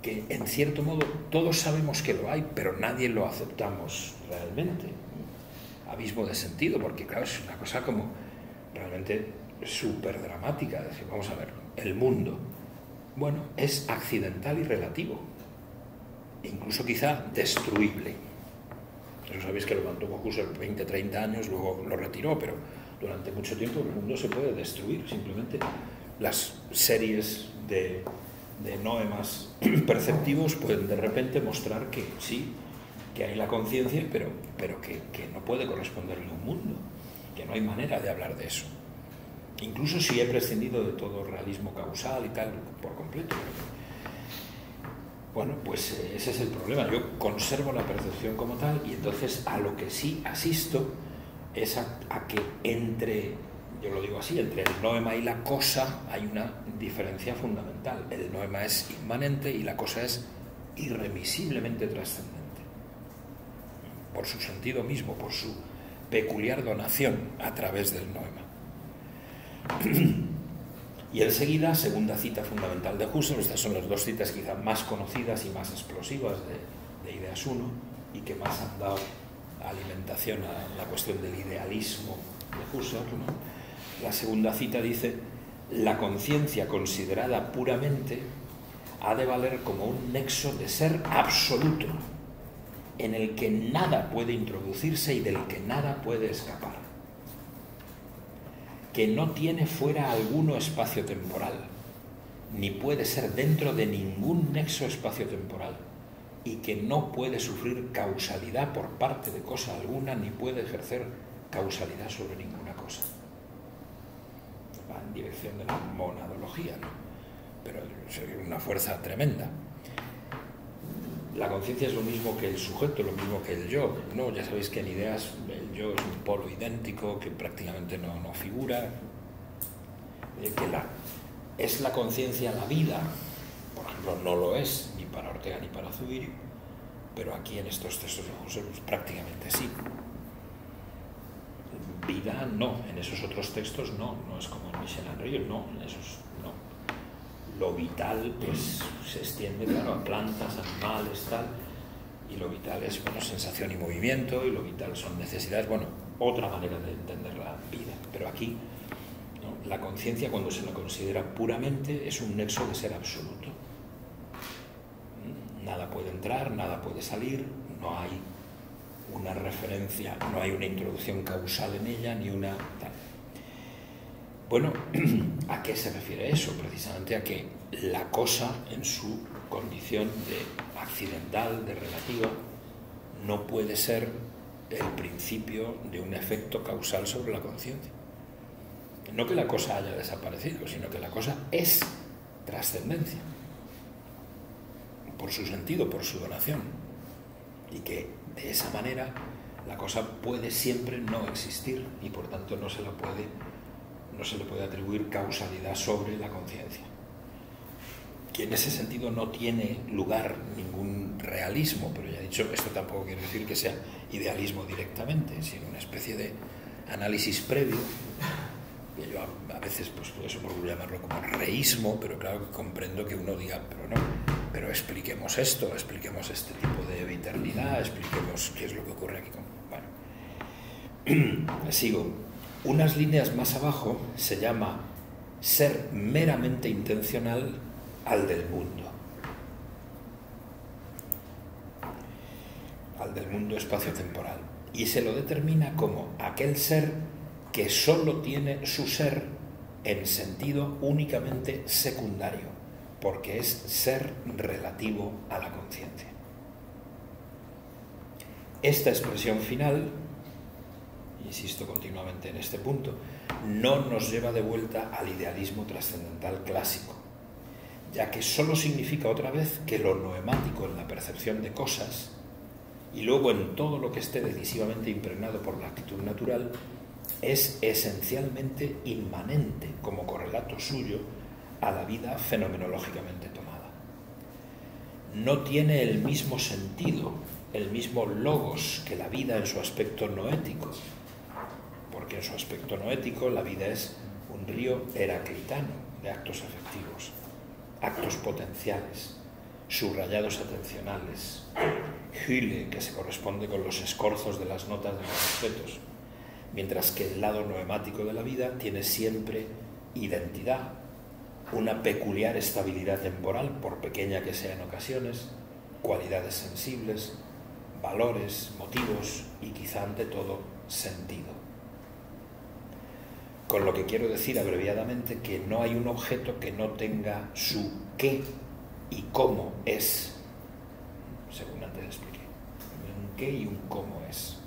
que en cierto modo todos sabemos que lo hay, pero nadie lo aceptamos realmente. Abismo de sentido, porque claro, es una cosa como realmente súper dramática. Decir, vamos a ver, el mundo, bueno, es accidental y relativo, incluso quizá destruible. Eso sabéis que lo mantuvo Husserl 20, 30 años, luego lo retiró, pero durante mucho tiempo el mundo se puede destruir. Simplemente las series de noemas perceptivos pueden de repente mostrar que sí, que hay la conciencia, pero que no puede corresponderle a un mundo, que no hay manera de hablar de eso. Incluso si he prescindido de todo realismo causal y tal, por completo. Bueno, pues ese es el problema. Yo conservo la percepción como tal y entonces a lo que sí asisto es a que entre, yo lo digo así, entre el noema y la cosa hay una diferencia fundamental. El noema es inmanente y la cosa es irremisiblemente trascendente. Por su sentido mismo, por su peculiar donación a través del noema. Y enseguida, segunda cita fundamental de Husserl, estas son las dos citas quizá más conocidas y más explosivas de Ideas 1 y que más han dado alimentación a la cuestión del idealismo de Husserl, ¿no? La segunda cita dice: la conciencia considerada puramente ha de valer como un nexo de ser absoluto, en el que nada puede introducirse y del que nada puede escapar, que no tiene fuera alguno espacio temporal, ni puede ser dentro de ningún nexo espacio-temporal, y que no puede sufrir causalidad por parte de cosa alguna, ni puede ejercer causalidad sobre ninguna cosa. Va en dirección de la monadología, ¿no? Pero es una fuerza tremenda. La conciencia es lo mismo que el sujeto, lo mismo que el yo, ¿no? Ya sabéis que en Ideas el yo es un polo idéntico que prácticamente no figura, que es la conciencia la vida, por ejemplo, no lo es ni para Ortega ni para Zubiri, pero aquí en estos textos de Husserl pues, prácticamente sí. Vida no, en esos otros textos no es como en Michel Henry, no, en esos no. Lo vital pues se extiende, claro, a plantas, animales, tal, y lo vital es, bueno, sensación y movimiento, y lo vital son necesidades, bueno, otra manera de entender la vida. Pero aquí, ¿no? La conciencia, cuando se la considera puramente, es un nexo de ser absoluto. Nada puede entrar, nada puede salir, no hay una referencia, no hay una introducción causal en ella, ni una tal. Bueno, ¿a qué se refiere eso? Precisamente a que la cosa, en su condición de accidental, de relativa, no puede ser el principio de un efecto causal sobre la conciencia. No que la cosa haya desaparecido, sino que la cosa es trascendencia, por su sentido, por su donación, y que de esa manera la cosa puede siempre no existir y por tanto no se le puede atribuir causalidad sobre la conciencia. Que en ese sentido no tiene lugar ningún realismo, pero ya he dicho, esto tampoco quiere decir que sea idealismo directamente, sino una especie de análisis previo, que yo a veces, pues eso por llamarlo como reísmo, pero claro que comprendo que uno diga, pero expliquemos esto, expliquemos este tipo de eternidad, expliquemos qué es lo que ocurre aquí. Bueno, sigo. Unas líneas más abajo se llama ser meramente intencional al del mundo. Al del mundo espacio-temporal. Y se lo determina como aquel ser que solo tiene su ser en sentido únicamente secundario, porque es ser relativo a la conciencia. Esta expresión final, insisto continuamente en este punto, no nos lleva de vuelta al idealismo trascendental clásico, ya que solo significa otra vez que lo noemático en la percepción de cosas y luego en todo lo que esté decisivamente impregnado por la actitud natural es esencialmente inmanente como correlato suyo a la vida fenomenológicamente tomada. No tiene el mismo sentido, el mismo logos que la vida en su aspecto noético, porque en su aspecto noético la vida es un río heraclitano de actos afectivos, actos potenciales, subrayados atencionales, Hülle, que se corresponde con los escorzos de las notas de los objetos, mientras que el lado noemático de la vida tiene siempre identidad, una peculiar estabilidad temporal, por pequeña que sea en ocasiones, cualidades sensibles, valores, motivos y quizá ante todo sentido. Con lo que quiero decir abreviadamente que no hay un objeto que no tenga su qué y cómo es, según antes expliqué, un qué y un cómo es.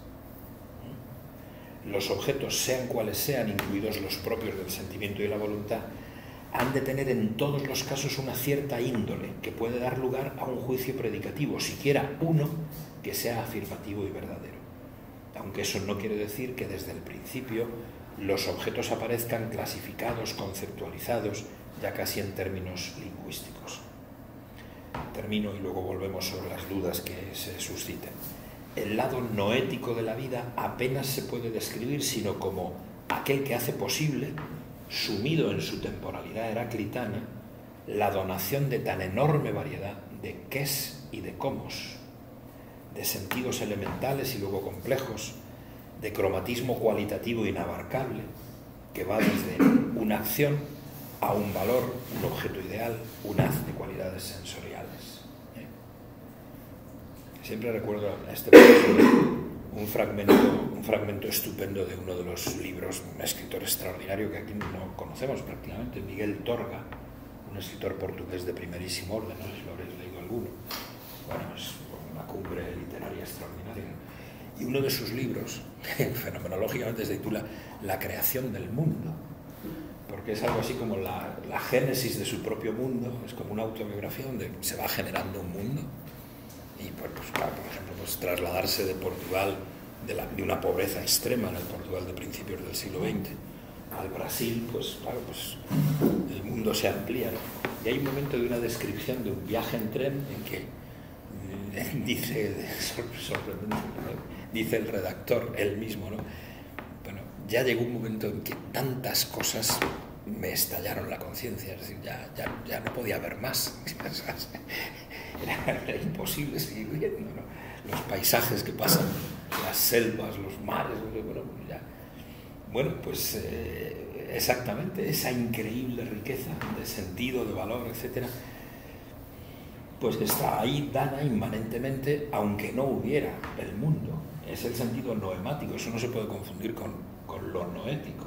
Los objetos, sean cuales sean, incluidos los propios del sentimiento y la voluntad, han de tener en todos los casos una cierta índole que puede dar lugar a un juicio predicativo, siquiera uno que sea afirmativo y verdadero. Aunque eso no quiere decir que desde el principio los objetos aparezcan clasificados, conceptualizados, ya casi en términos lingüísticos. Termino y luego volvemos sobre las dudas que se susciten. El lado noético de la vida apenas se puede describir sino como aquel que hace posible, sumido en su temporalidad heraclitana, la donación de tan enorme variedad de qués y de cómos, de sentidos elementales y luego complejos, de cromatismo cualitativo inabarcable, que va desde una acción a un valor, un objeto ideal, un haz de cualidades sensoriales. Siempre recuerdo a este profesor un fragmento estupendo de uno de los libros, un escritor extraordinario que aquí no conocemos prácticamente, Miguel Torga, un escritor portugués de primerísimo orden, no sé si lo habréis leído alguno. Bueno, es una cumbre literaria extraordinaria. Y uno de sus libros, fenomenológicamente, se titula La creación del mundo, porque es algo así como la génesis de su propio mundo, es como una autobiografía donde se va generando un mundo. Y pues claro, por ejemplo, pues trasladarse de Portugal, de una pobreza extrema en el Portugal de principios del siglo XX, al Brasil, pues claro, pues el mundo se amplía, ¿no? Y hay un momento de una descripción de un viaje en tren en que dice, dice el redactor, él mismo, ¿no? Bueno, ya llegó un momento en que tantas cosas me estallaron la conciencia, es decir, ya no podía ver más. Era imposible seguir viendo, ¿no? Los paisajes que pasan, las selvas, los mares, bueno, pues exactamente esa increíble riqueza de sentido, de valor, etcétera, pues está ahí dada inmanentemente, aunque no hubiera el mundo. Es el sentido noemático, eso no se puede confundir con lo noético.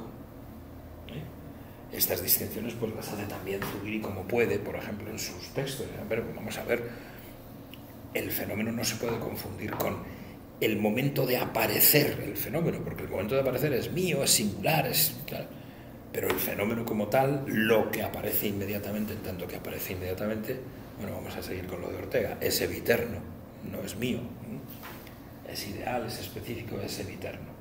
Estas distinciones pues las hace también Zubiri como puede, por ejemplo, en sus textos. Pero vamos a ver, el fenómeno no se puede confundir con el momento de aparecer el fenómeno, porque el momento de aparecer es mío, es singular, claro, pero el fenómeno como tal, lo que aparece inmediatamente, en tanto que aparece inmediatamente, bueno, vamos a seguir con lo de Ortega, es eviterno, no es mío, es ideal, es específico, es eviterno.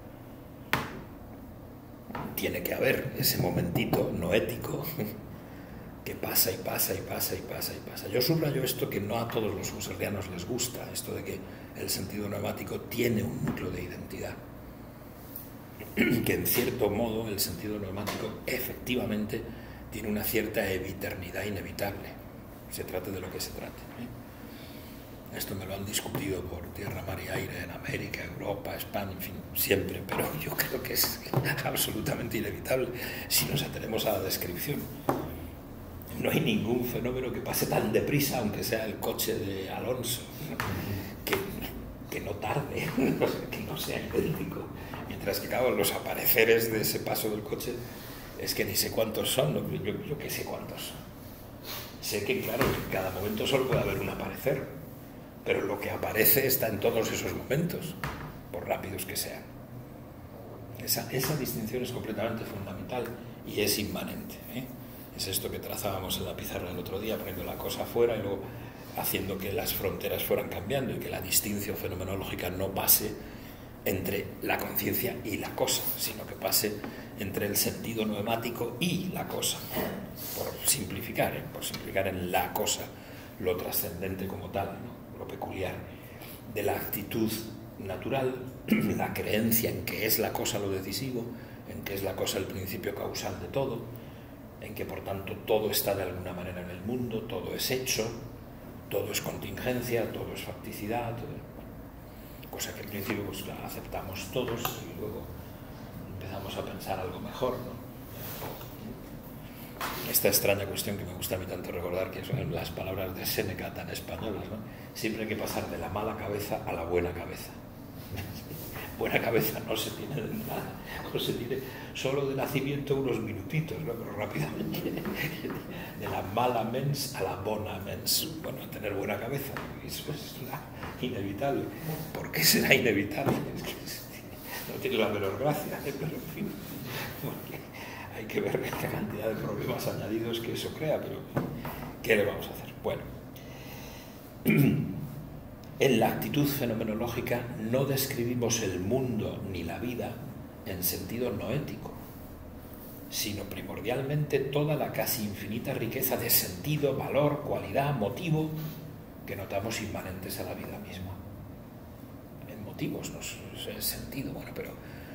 Tiene que haber ese momentito noético que pasa y pasa y pasa y pasa y pasa. Yo subrayo esto que no a todos los husserlianos les gusta, esto de que el sentido noemático tiene un núcleo de identidad, que en cierto modo el sentido noemático efectivamente tiene una cierta eviternidad inevitable, se trate de lo que se trate. Esto me lo han discutido por tierra, mar y aire en América, Europa, España, en fin, siempre, pero yo creo que es absolutamente inevitable si nos atenemos a la descripción. No hay ningún fenómeno que pase tan deprisa, aunque sea el coche de Alonso, que no tarde, que no sea idéntico. Mientras que, claro, los apareceres de ese paso del coche es que ni sé cuántos son, yo que sé cuántos son. Sé que, claro, en cada momento solo puede haber un aparecer, pero lo que aparece está en todos esos momentos, por rápidos que sean. Esa distinción es completamente fundamental y es inmanente, ¿eh? Es esto que trazábamos en la pizarra el otro día, poniendo la cosa afuera y luego haciendo que las fronteras fueran cambiando y que la distinción fenomenológica no pase entre la conciencia y la cosa, sino que pase entre el sentido noemático y la cosa, por simplificar en la cosa lo trascendente como tal, ¿no? Lo peculiar de la actitud natural, la creencia en que es la cosa lo decisivo, en que es la cosa el principio causal de todo, en que por tanto todo está de alguna manera en el mundo, todo es hecho, todo es contingencia, todo es facticidad, cosa que al principio pues, la aceptamos todos y luego empezamos a pensar algo mejor, ¿no? Esta extraña cuestión que me gusta a mí tanto recordar, que son las palabras de Séneca tan españolas, ¿no? Siempre hay que pasar de la mala cabeza a la buena cabeza. Buena cabeza no se tiene de nada, o se tiene solo de nacimiento unos minutitos, ¿no? Pero rápidamente, de la mala mens a la bona mens. Bueno, tener buena cabeza, eso es inevitable. ¿Por qué será inevitable? Es que no tiene la menor gracia, pero en fin, porque hay que ver la cantidad de problemas añadidos que eso crea, pero ¿qué le vamos a hacer? Bueno, en la actitud fenomenológica no describimos el mundo ni la vida en sentido noético, sino primordialmente toda la casi infinita riqueza de sentido, valor, cualidad, motivo que notamos inmanentes a la vida misma. En motivos, no es sentido, bueno, pero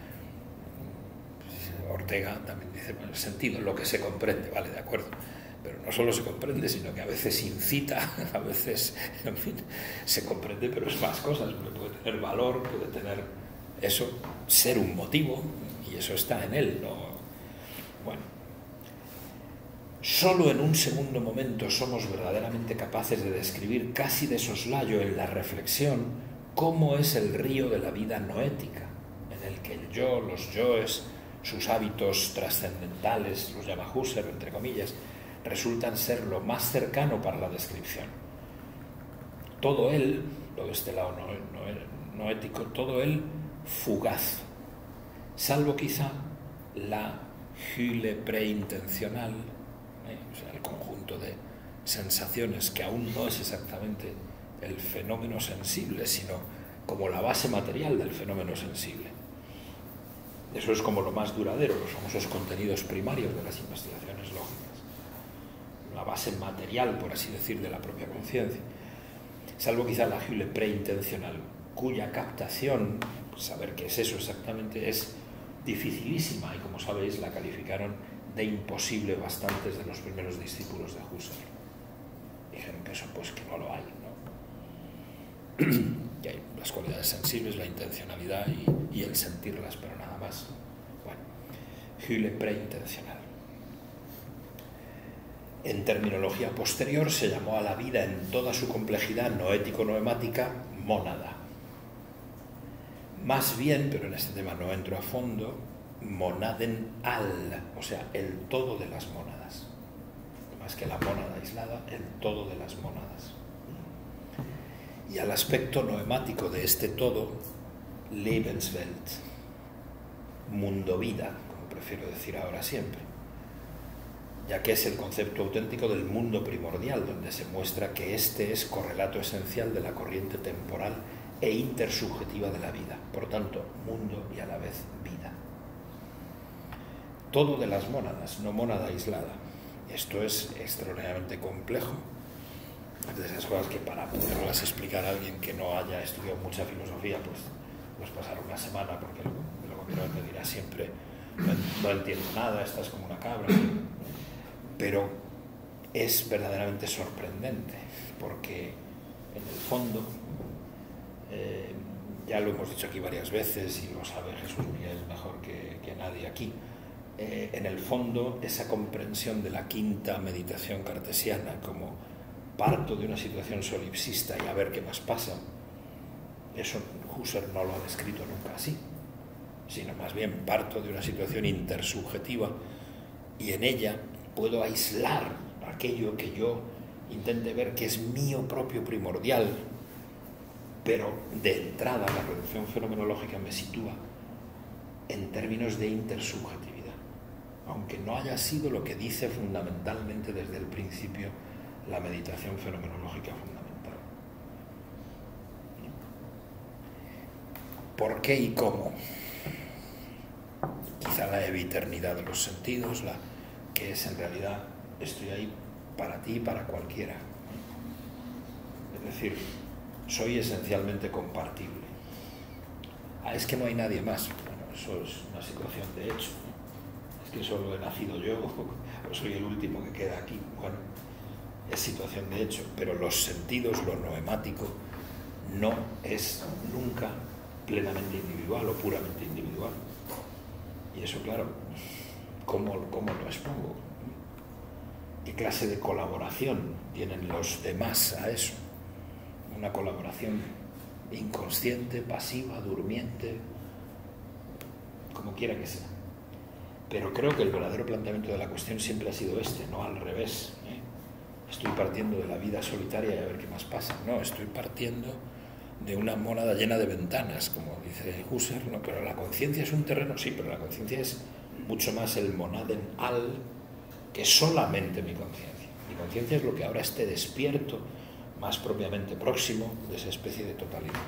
Ortega también dice, bueno, el sentido, lo que se comprende, vale, de acuerdo, pero no solo se comprende, sino que a veces incita, a veces, en fin, se comprende, pero es más cosas, puede tener valor, puede tener eso, ser un motivo, y eso está en él, ¿no? Bueno, solo en un segundo momento somos verdaderamente capaces de describir casi de soslayo en la reflexión cómo es el río de la vida noética, en el que el yo, los yoes, sus hábitos trascendentales, los llama Husserl, entre comillas, resultan ser lo más cercano para la descripción. Todo él, todo este lado noético, todo él fugaz, salvo quizá la hyle preintencional, o sea, el conjunto de sensaciones que aún no es exactamente el fenómeno sensible, sino como la base material del fenómeno sensible. Eso es como lo más duradero, los famosos contenidos primarios de las investigaciones lógicas, la base material, por así decir, de la propia conciencia, salvo quizá la hyle preintencional, cuya captación, saber qué es eso exactamente, es dificilísima y, como sabéis, la calificaron de imposible bastantes de los primeros discípulos de Husserl. Dijeron que eso pues que no lo hay, ¿no? Que hay las cualidades sensibles, la intencionalidad y el sentirlas, pero nada más. Bueno, hyle preintencional. En terminología posterior se llamó a la vida en toda su complejidad noético-noemática mónada. Más bien, pero en este tema no entro a fondo, monaden al, o sea, el todo de las mónadas. Más que la mónada aislada, el todo de las mónadas. Y al aspecto noemático de este todo, Lebenswelt, mundo-vida, como prefiero decir ahora siempre, ya que es el concepto auténtico del mundo primordial, donde se muestra que este es correlato esencial de la corriente temporal e intersubjetiva de la vida, por tanto, mundo y a la vez vida. Todo de las mónadas, no mónada aislada. Esto es extraordinariamente complejo, es de esas cosas que para poderlas explicar a alguien que no haya estudiado mucha filosofía, pues pasar una semana, porque luego me dirá siempre, no entiendo nada, estás como una cabra, pero es verdaderamente sorprendente, porque en el fondo, ya lo hemos dicho aquí varias veces y lo sabe Jesús Miguel mejor que nadie aquí, en el fondo esa comprensión de la quinta meditación cartesiana como parto de una situación solipsista y a ver qué más pasa, eso Husserl no lo ha descrito nunca así, sino más bien parto de una situación intersubjetiva y en ella puedo aislar aquello que yo intente ver que es mío propio primordial, pero de entrada la reducción fenomenológica me sitúa en términos de intersubjetividad, aunque no haya sido lo que dice fundamentalmente desde el principio la meditación fenomenológica fundamental. ¿Por qué y cómo? Quizá la eviternidad de los sentidos, la que es en realidad estoy ahí para ti y para cualquiera. Es decir, soy esencialmente compartible. Es que no hay nadie más. Bueno, eso es una situación de hecho. Es que solo he nacido yo, o soy el último que queda aquí. Bueno, es situación de hecho, pero los sentidos, lo noemático, no es nunca plenamente individual o puramente individual. Y eso, claro, ¿cómo lo expongo? ¿Qué clase de colaboración tienen los demás a eso? Una colaboración inconsciente, pasiva, durmiente, como quiera que sea. Pero creo que el verdadero planteamiento de la cuestión siempre ha sido este, no al revés. Estoy partiendo de la vida solitaria y a ver qué más pasa. No, estoy partiendo de una mónada llena de ventanas, como dice Husserl, ¿no? Pero la conciencia es un terreno, sí, pero la conciencia es mucho más el monaden al que solamente mi conciencia. Mi conciencia es lo que ahora esté despierto, más propiamente próximo de esa especie de totalidad.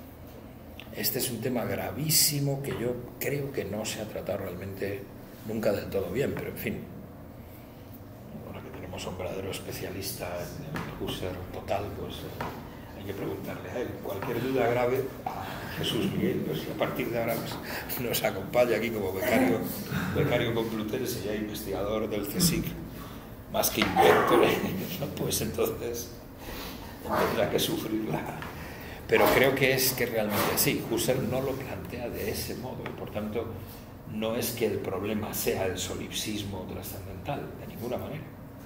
Este es un tema gravísimo que yo creo que no se ha tratado realmente nunca del todo bien, pero en fin, ahora que tenemos a un verdadero especialista en Husserl total, pues hay que preguntarle a él. Cualquier duda grave, a Jesús Miguel, pues a partir de ahora nos acompaña aquí como becario complutense y ya investigador del CSIC, más que inventor, pues entonces tendrá que sufrirla. Pero creo que es que realmente así. Husserl no lo plantea de ese modo y por tanto no es que el problema sea el solipsismo trascendental, de ninguna manera.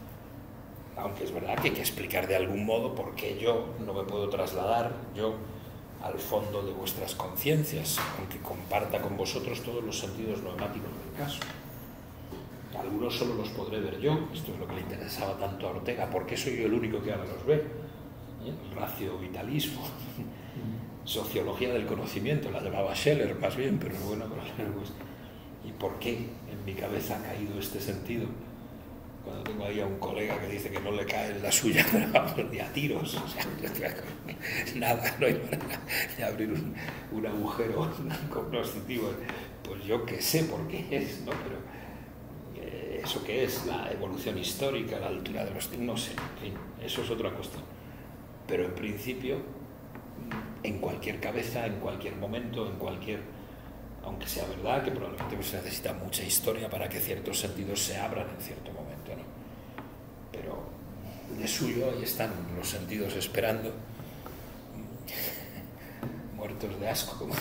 Aunque es verdad que hay que explicar de algún modo por qué yo no me puedo trasladar yo al fondo de vuestras conciencias, aunque comparta con vosotros todos los sentidos noemáticos del caso. Algunos solo los podré ver yo, esto es lo que le interesaba tanto a Ortega, ¿por qué soy yo el único que ahora los ve? El racio-vitalismo, sociología del conocimiento, la llamaba Scheller más bien, pero bueno, pues, ¿y por qué en mi cabeza ha caído este sentido? Cuando tengo ahí a un colega que dice que no le cae la suya, pero vamos, ni a tiros, o sea, nada, no hay manera de abrir un agujero cognoscitivo, pues yo qué sé por qué es, ¿no? Pero eso qué es, la evolución histórica, la altura de los... no sé, en fin, eso es otra cuestión. Pero en principio, en cualquier cabeza, en cualquier momento, en cualquier... aunque sea verdad que probablemente se necesita mucha historia para que ciertos sentidos se abran en cierto momento, ¿no? Pero de suyo ahí están los sentidos esperando, muertos de asco, como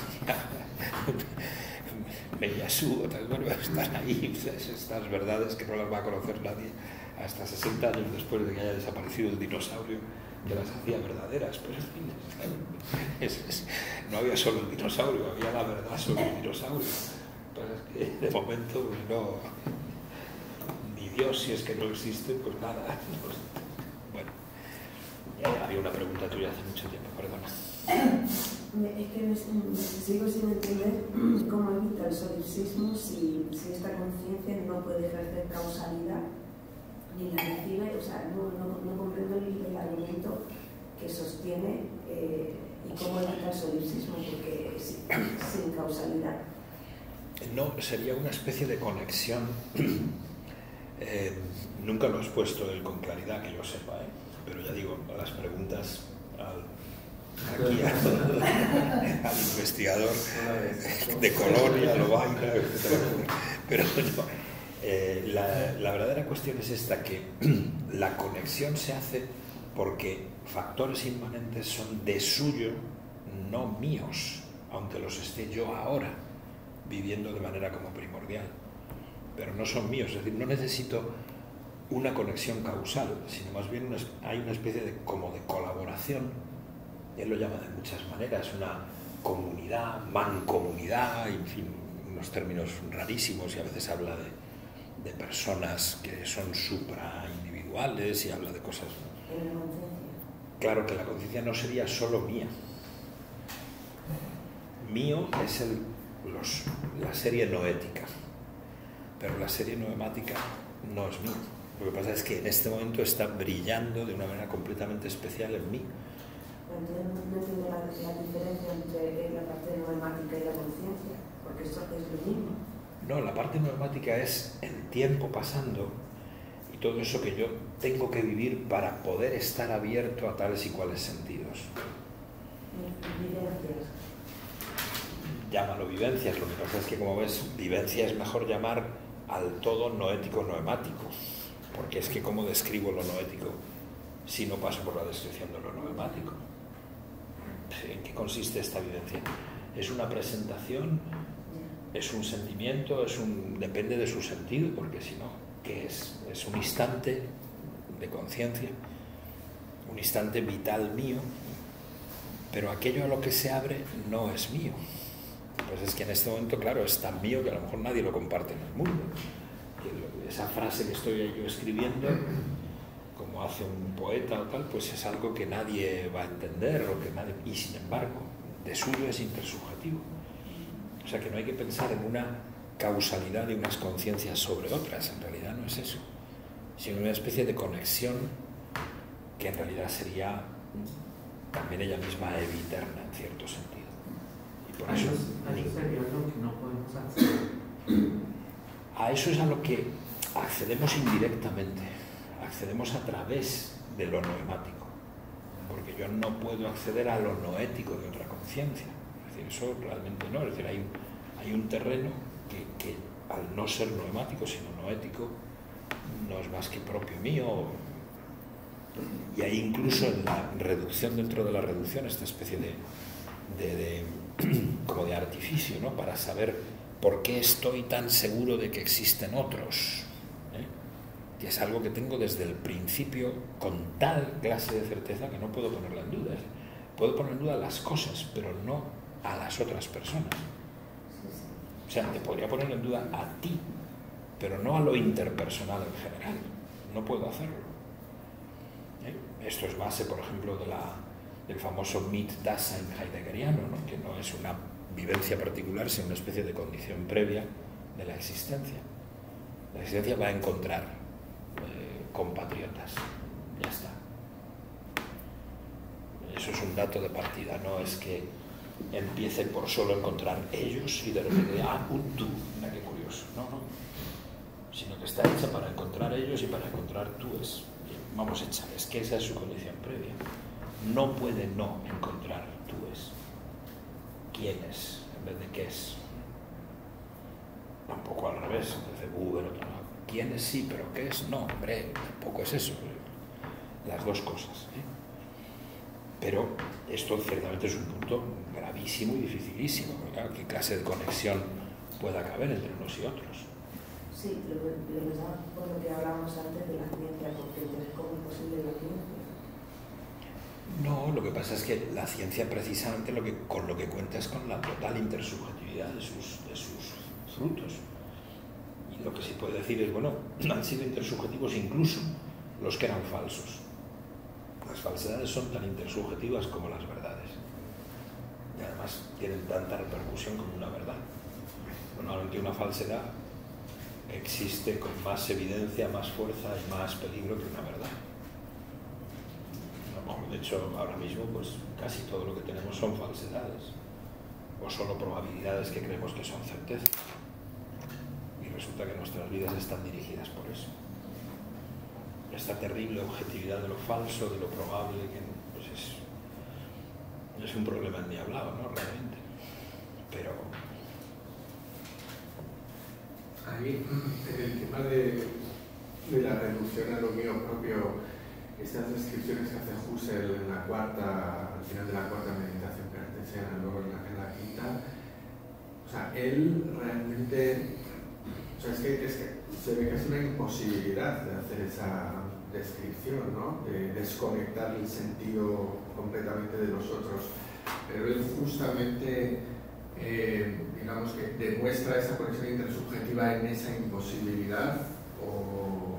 Meyasú, bueno, están ahí estas verdades que no las va a conocer nadie hasta 60 años después de que haya desaparecido el dinosaurio que las hacía verdaderas, pero en fin, no había solo el dinosaurio, había la verdad sobre el dinosaurio. Pero es que de momento pues no, ni Dios, si es que no existe, pues nada. Pues, bueno, había una pregunta tuya hace mucho tiempo, perdona. Es que sigo sin entender cómo evita el solipsismo si esta conciencia no puede ejercer causalidad ni la recibe, o sea, no comprendo el argumento que sostiene y cómo evita el solipsismo, porque sin causalidad. No, sería una especie de conexión. Nunca lo has puesto él con claridad, que yo sepa, pero ya digo, las preguntas aquí al investigador de Colonia, Lovaina, etc. Pero no. La verdadera cuestión es esta, que la conexión se hace porque factores inmanentes son de suyo, no míos, aunque los esté yo ahora viviendo de manera como primordial, pero no son míos, es decir, no necesito una conexión causal, sino más bien hay una especie de colaboración. Él lo llama de muchas maneras, una comunidad, mancomunidad, en fin, unos términos rarísimos, y a veces habla de personas que son supraindividuales y habla de cosas. Claro que la conciencia no sería solo mía. Mío es la serie noética, pero la serie noemática no es mía. Lo que pasa es que en este momento está brillando de una manera completamente especial en mí. Entonces no entiendo la diferencia entre la parte noemática y la conciencia, porque esto es lo mismo. No, la parte noemática es el tiempo pasando y todo eso que yo tengo que vivir para poder estar abierto a tales y cuales sentidos. Vivencias. Llámalo vivencias, lo que pasa es que, como ves, vivencia es mejor llamar al todo noético-noemático, porque es que ¿cómo describo lo noético si no paso por la descripción de lo noemático. ¿En qué consiste esta vivencia? ¿Es una presentación? ¿Es un sentimiento? Depende de su sentido, porque si no, ¿qué es? Es un instante de conciencia, un instante vital mío, pero aquello a lo que se abre no es mío. Pues es que en este momento, claro, es tan mío que a lo mejor nadie lo comparte en el mundo. Esa frase que estoy yo escribiendo, como hace un poeta o tal, pues es algo que nadie va a entender, y sin embargo, de suyo es intersubjetivo. O sea que no hay que pensar en una causalidad de unas conciencias sobre otras, en realidad no es eso, sino una especie de conexión que en realidad sería también ella misma eviterna en cierto sentido. Y por eso sería lo que no podemos acceder. A eso es a lo que accedemos indirectamente, accedemos a través de lo noemático, porque yo no puedo acceder a lo noético de otra conciencia. Es decir, eso realmente no, es decir, hay un terreno que al no ser noemático, sino noético, no es más que propio mío, y hay incluso en la reducción, dentro de la reducción, esta especie como de artificio, ¿no? Para saber por qué estoy tan seguro de que existen otros, que es algo que tengo desde el principio con tal clase de certeza que no puedo ponerla en duda. Puedo poner en duda las cosas, pero no a las otras personas. O sea, te podría poner en duda a ti, pero no a lo interpersonal en general. No puedo hacerlo. Esto es base, por ejemplo, del famoso Mit-Dasein heideggeriano, ¿no? Que no es una vivencia particular, sino una especie de condición previa de la existencia. La existencia va a encontrar compatriotas. Ya está. Eso es un dato de partida, no es que empiece por solo encontrar ellos y de repente, tú, mira qué curioso. No, sino que está hecha para encontrar ellos y para encontrar tú es. Vamos a echar, es que esa es su condición previa. No puede no encontrar tú es. ¿Quién es? En vez de qué es. Tampoco al revés, en vez de Uber, ¿quién es? Sí, pero ¿qué es? No, hombre, tampoco es eso. Las dos cosas. Pero esto ciertamente es un punto gravísimo y dificilísimo, porque claro, ¿qué clase de conexión pueda caber entre unos y otros? Sí, lo pensaba por lo que hablábamos antes de la ciencia, porque entonces, ¿cómo es posible la ciencia? No, lo que pasa es que la ciencia precisamente con lo que cuenta es con la total intersubjetividad de sus frutos. Y lo que se puede decir es, bueno, han sido intersubjetivos incluso los que eran falsos. Las falsedades son tan intersubjetivas como las verdades. Y además tienen tanta repercusión como una verdad. Normalmente una falsedad existe con más evidencia, más fuerza y más peligro que una verdad. De hecho, ahora mismo, pues casi todo lo que tenemos son falsedades o solo probabilidades que creemos que son certezas. Y resulta que nuestras vidas están dirigidas por eso. Esta terrible objetividad de lo falso, de lo probable, que pues es un problema endiablado, ¿no? Realmente. Pero ahí, en el tema de la reducción a lo mío propio, estas descripciones que hace Husserl en al final de la cuarta meditación cartesiana, luego en la quinta, o sea, él realmente, o sea, es que se ve que es una imposibilidad de hacer esa descripción, ¿no? De desconectar el sentido completamente de los otros, pero él justamente digamos que demuestra esa conexión intersubjetiva en esa imposibilidad. O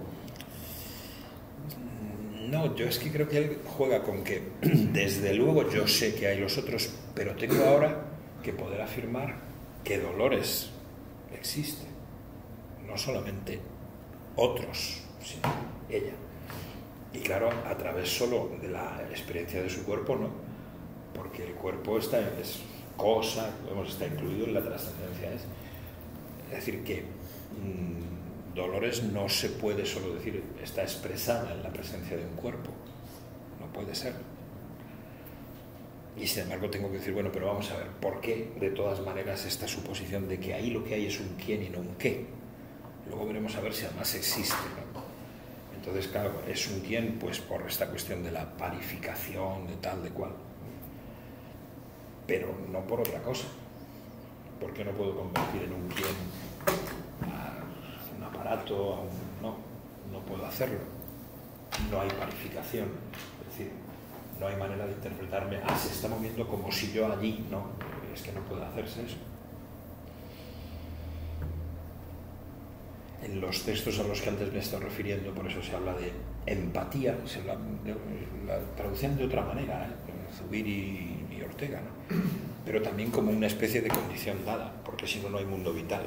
no, yo es que creo que él juega con que desde luego yo sé que hay los otros, pero tengo ahora que poder afirmar que Dolores existe, no solamente otros, sino ella. Y claro, a través solo de la experiencia de su cuerpo, no, porque el cuerpo es cosa, está incluido en la trascendencia. Es decir, que Dolores no se puede solo decir, está expresada en la presencia de un cuerpo, no puede ser. Y sin embargo tengo que decir, bueno, pero vamos a ver, ¿por qué de todas maneras esta suposición de que ahí lo que hay es un quién y no un qué? Luego veremos a ver si además existe, ¿no? Entonces, claro, es un quién, pues por esta cuestión de la parificación, de tal, de cual. Pero no por otra cosa. ¿Por qué no puedo convertir en un quién a un aparato? No puedo hacerlo. No hay parificación. Es decir, no hay manera de interpretarme, se está moviendo como si yo allí, no, es que no puede hacerse eso. En los textos a los que antes me he estado refiriendo, por eso se habla de empatía, se habla la traducción de otra manera, Zubiri y Ortega, ¿no? Pero también como una especie de condición dada, porque si no, no hay mundo vital.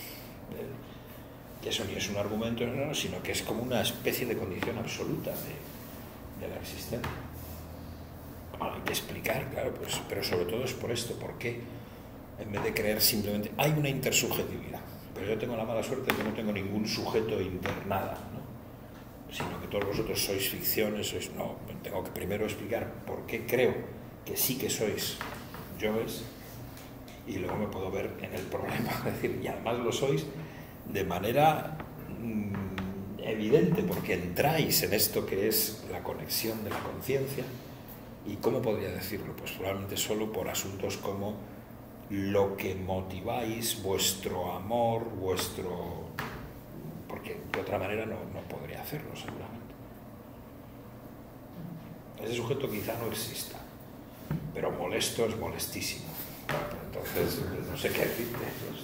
Que eso ni es un argumento, no, sino que es como una especie de condición absoluta de la existencia. Bueno, hay que explicar, claro, pues, pero sobre todo es por esto, porque en vez de creer simplemente hay una intersubjetividad, pero yo tengo la mala suerte de que no tengo ningún sujeto internada, ¿no? Sino que todos vosotros sois ficciones, no, tengo que primero explicar por qué creo que sí que sois yoes y luego me puedo ver en el problema, es decir, y además lo sois de manera evidente, porque entráis en esto que es la conexión de la conciencia. ¿Y cómo podría decirlo? Pues probablemente solo por asuntos como lo que motiváis, vuestro amor, porque de otra manera no podría hacerlo seguramente. Ese sujeto quizá no exista, pero molesto es molestísimo. Entonces, no sé qué decirte.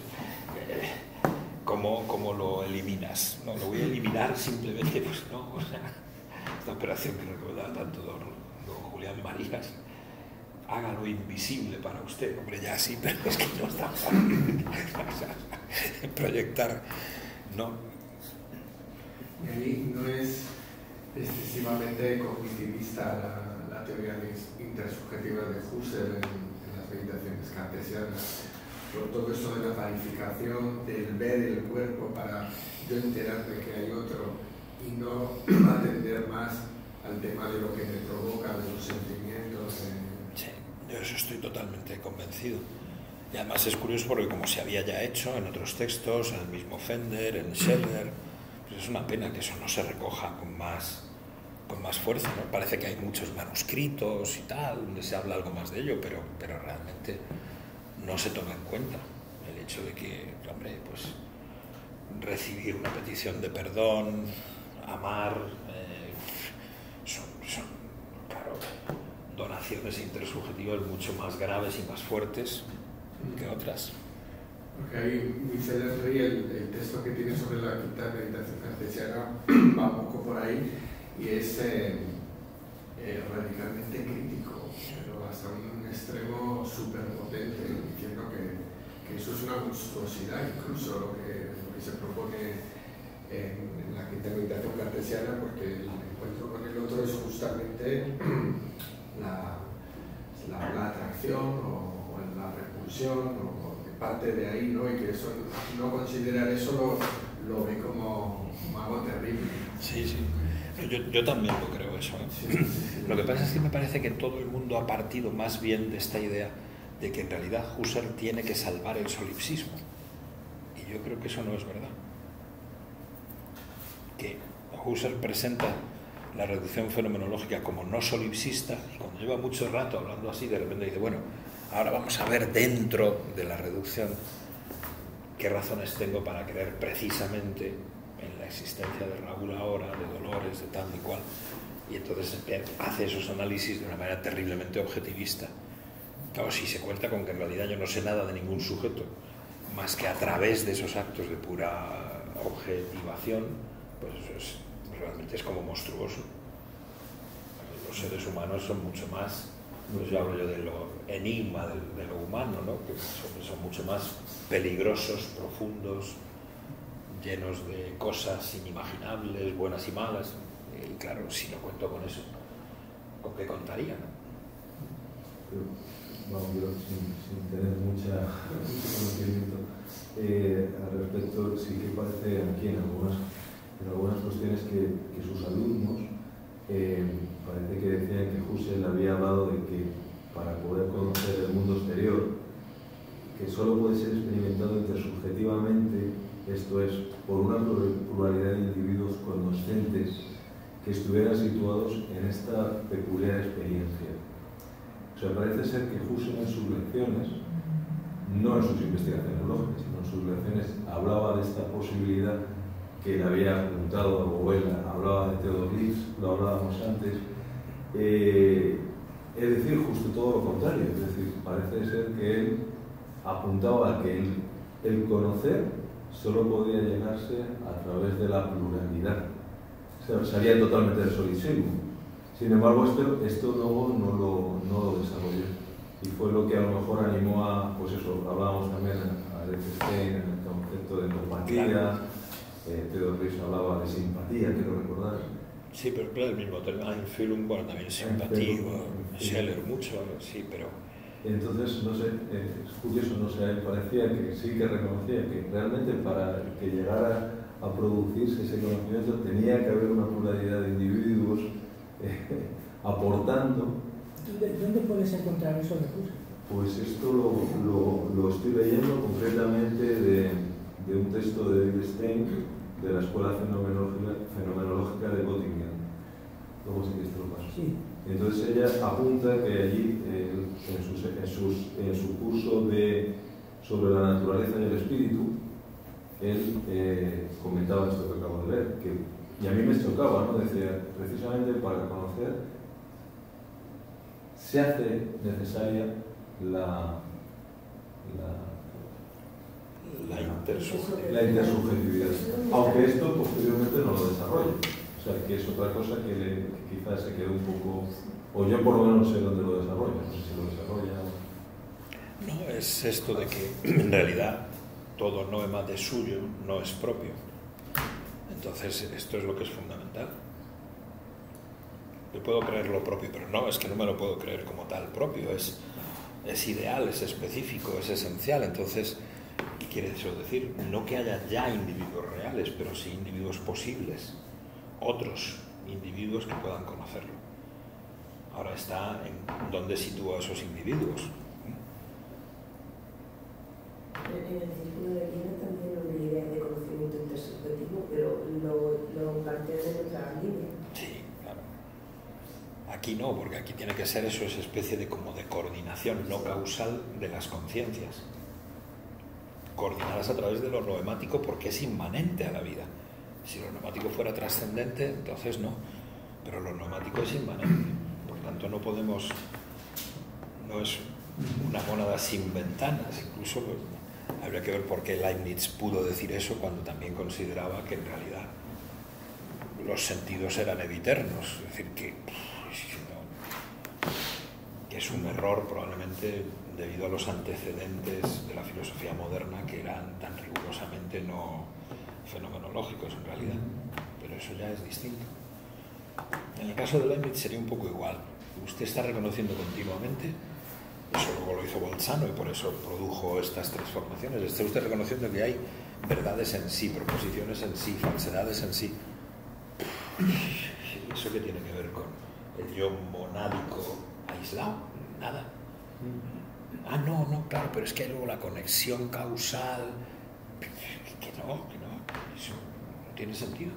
¿Cómo lo eliminas? No, lo voy a eliminar simplemente, pues no, o sea, esta operación que recordaba tanto don Julián Marías, hágalo invisible para usted, hombre, ya sí, pero es que no está fácil proyectar, ¿no? Y ahí no es excesivamente cognitivista la teoría intersubjetiva de Husserl en las meditaciones cartesianas, por todo eso de la parificación, del ver el cuerpo para yo enterarme que hay otro y no atender más al tema de lo que me provoca, de los sentimientos. Sí, yo eso estoy totalmente convencido. Y además es curioso porque como se había ya hecho en otros textos, en el mismo Fender, en Scheller, pues es una pena que eso no se recoja con más fuerza, ¿no? Parece que hay muchos manuscritos y tal, donde se habla algo más de ello, pero realmente no se toma en cuenta el hecho de que, hombre, pues recibir una petición de perdón, amar, son claro, donaciones intersubjetivas mucho más graves y más fuertes que otras. Porque ahí muy célebre el texto que tiene sobre la quinta meditación cartesiana va un poco por ahí y es radicalmente crítico, pero hasta un extremo súper potente, diciendo que eso es una monstruosidad, incluso lo que se propone en la quinta meditación cartesiana, porque el encuentro con el otro es justamente la atracción o la repulsión o parte de ahí, ¿no? Y que eso, no considerar eso lo ve como algo terrible. Sí, sí. Yo también lo creo eso, ¿eh? Sí. Lo que pasa es que me parece que todo el mundo ha partido más bien de esta idea de que en realidad Husserl tiene que salvar el solipsismo. Y yo creo que eso no es verdad. Que Husserl presenta la reducción fenomenológica como no solipsista y cuando lleva mucho rato hablando así, de repente dice, bueno, ahora vamos a ver dentro de la reducción qué razones tengo para creer precisamente en la existencia de Raúl ahora, de Dolores, de tal y cual. Y entonces hace esos análisis de una manera terriblemente objetivista. Claro, si se cuenta con que en realidad yo no sé nada de ningún sujeto, más que a través de esos actos de pura objetivación, pues eso realmente es como monstruoso. Los seres humanos son mucho más, pues yo hablo yo de lo enigma de lo humano, ¿no? Que son mucho más peligrosos, profundos, llenos de cosas inimaginables, buenas y malas. Y claro, si no cuento con eso, ¿con qué contaría, no? Vamos, yo sin tener mucho conocimiento al respecto, sí que parece aquí en algunas cuestiones que sus alumnos parece que decían que Husserl había hablado de que para poder conocer el mundo exterior, que solo puede ser experimentado intersubjetivamente, esto es, por una pluralidad de individuos conscientes que estuvieran situados en esta peculiar experiencia. O sea, parece ser que Husserl en sus lecciones, no en sus investigaciones lógicas, sino en sus lecciones, hablaba de esta posibilidad que le había apuntado a Bovella, hablaba de Theodor Ries, lo hablábamos antes. Es decir, justo todo lo contrario, es decir, parece ser que él apuntaba a que el conocer solo podía llegarse a través de la pluralidad. O sea, salía totalmente del solipsismo. Sin embargo, esto luego no lo desarrolló. Y fue lo que a lo mejor animó a, pues eso, hablábamos también a Edith Stein en el concepto de empatía, Theodor Ries hablaba de simpatía, quiero recordar. Sí, pero claro, el mismo tema, Einfühlung, bueno, también simpatía, Scheller mucho, sí, pero... Entonces, no sé, es curioso, no sé, a él parecía que sí que reconocía que realmente para que llegara a producirse ese conocimiento tenía que haber una pluralidad de individuos aportando. ¿Dónde puedes encontrar eso de Husserl? Pues esto lo estoy leyendo concretamente de un texto de Edith Stein de la Escuela Fenomenológica de Göttingen. Luego sí que esto lo paso. Sí. Entonces ella apunta que allí, en su curso sobre la naturaleza y el espíritu, él comentaba esto que acabo de leer, y a mí me chocaba, ¿no? Decía, precisamente para conocer se hace necesaria la intersubjetividad, aunque esto posteriormente no lo desarrolla. O sea, que es otra cosa que quizás se quedó un poco, o yo por lo menos sé dónde lo desarrolla, no sé si lo desarrolla. No, es esto de que en realidad todo noema de suyo no es propio. Entonces, esto es lo que es fundamental. Yo puedo creer lo propio, pero no, es que no me lo puedo creer como tal propio, es ideal, es específico, es esencial. Entonces, ¿qué quiere eso decir? No que haya ya individuos reales, pero sí individuos posibles, otros individuos que puedan conocerlo. Ahora está en dónde sitúa a esos individuos. En el círculo de Viena también una idea de conocimiento intersubjetivo, pero lo plantea de otra línea. Sí, claro. Aquí no, porque aquí tiene que ser eso, esa especie de como de coordinación no causal de las conciencias. Coordinadas a través de lo noemático porque es inmanente a la vida. Si lo noemático fuera trascendente, entonces no. Pero lo noemático es inmanente. Por tanto, no podemos... No es una mónada sin ventanas. Incluso pues, habría que ver por qué Leibniz pudo decir eso cuando también consideraba que en realidad los sentidos eran eviternos. Es decir, que es un error probablemente debido a los antecedentes de la filosofía moderna que eran tan rigurosamente no fenomenológicos en realidad, pero eso ya es distinto. En el caso de Leibniz sería un poco igual. Usted está reconociendo continuamente, eso luego lo hizo Bolzano y por eso produjo estas transformaciones, está usted reconociendo que hay verdades en sí, proposiciones en sí, falsedades en sí. ¿Eso qué tiene que ver con el yo monádico aislado? Nada. Ah, no, claro, pero es que hay luego la conexión causal. Que no, eso no tiene sentido.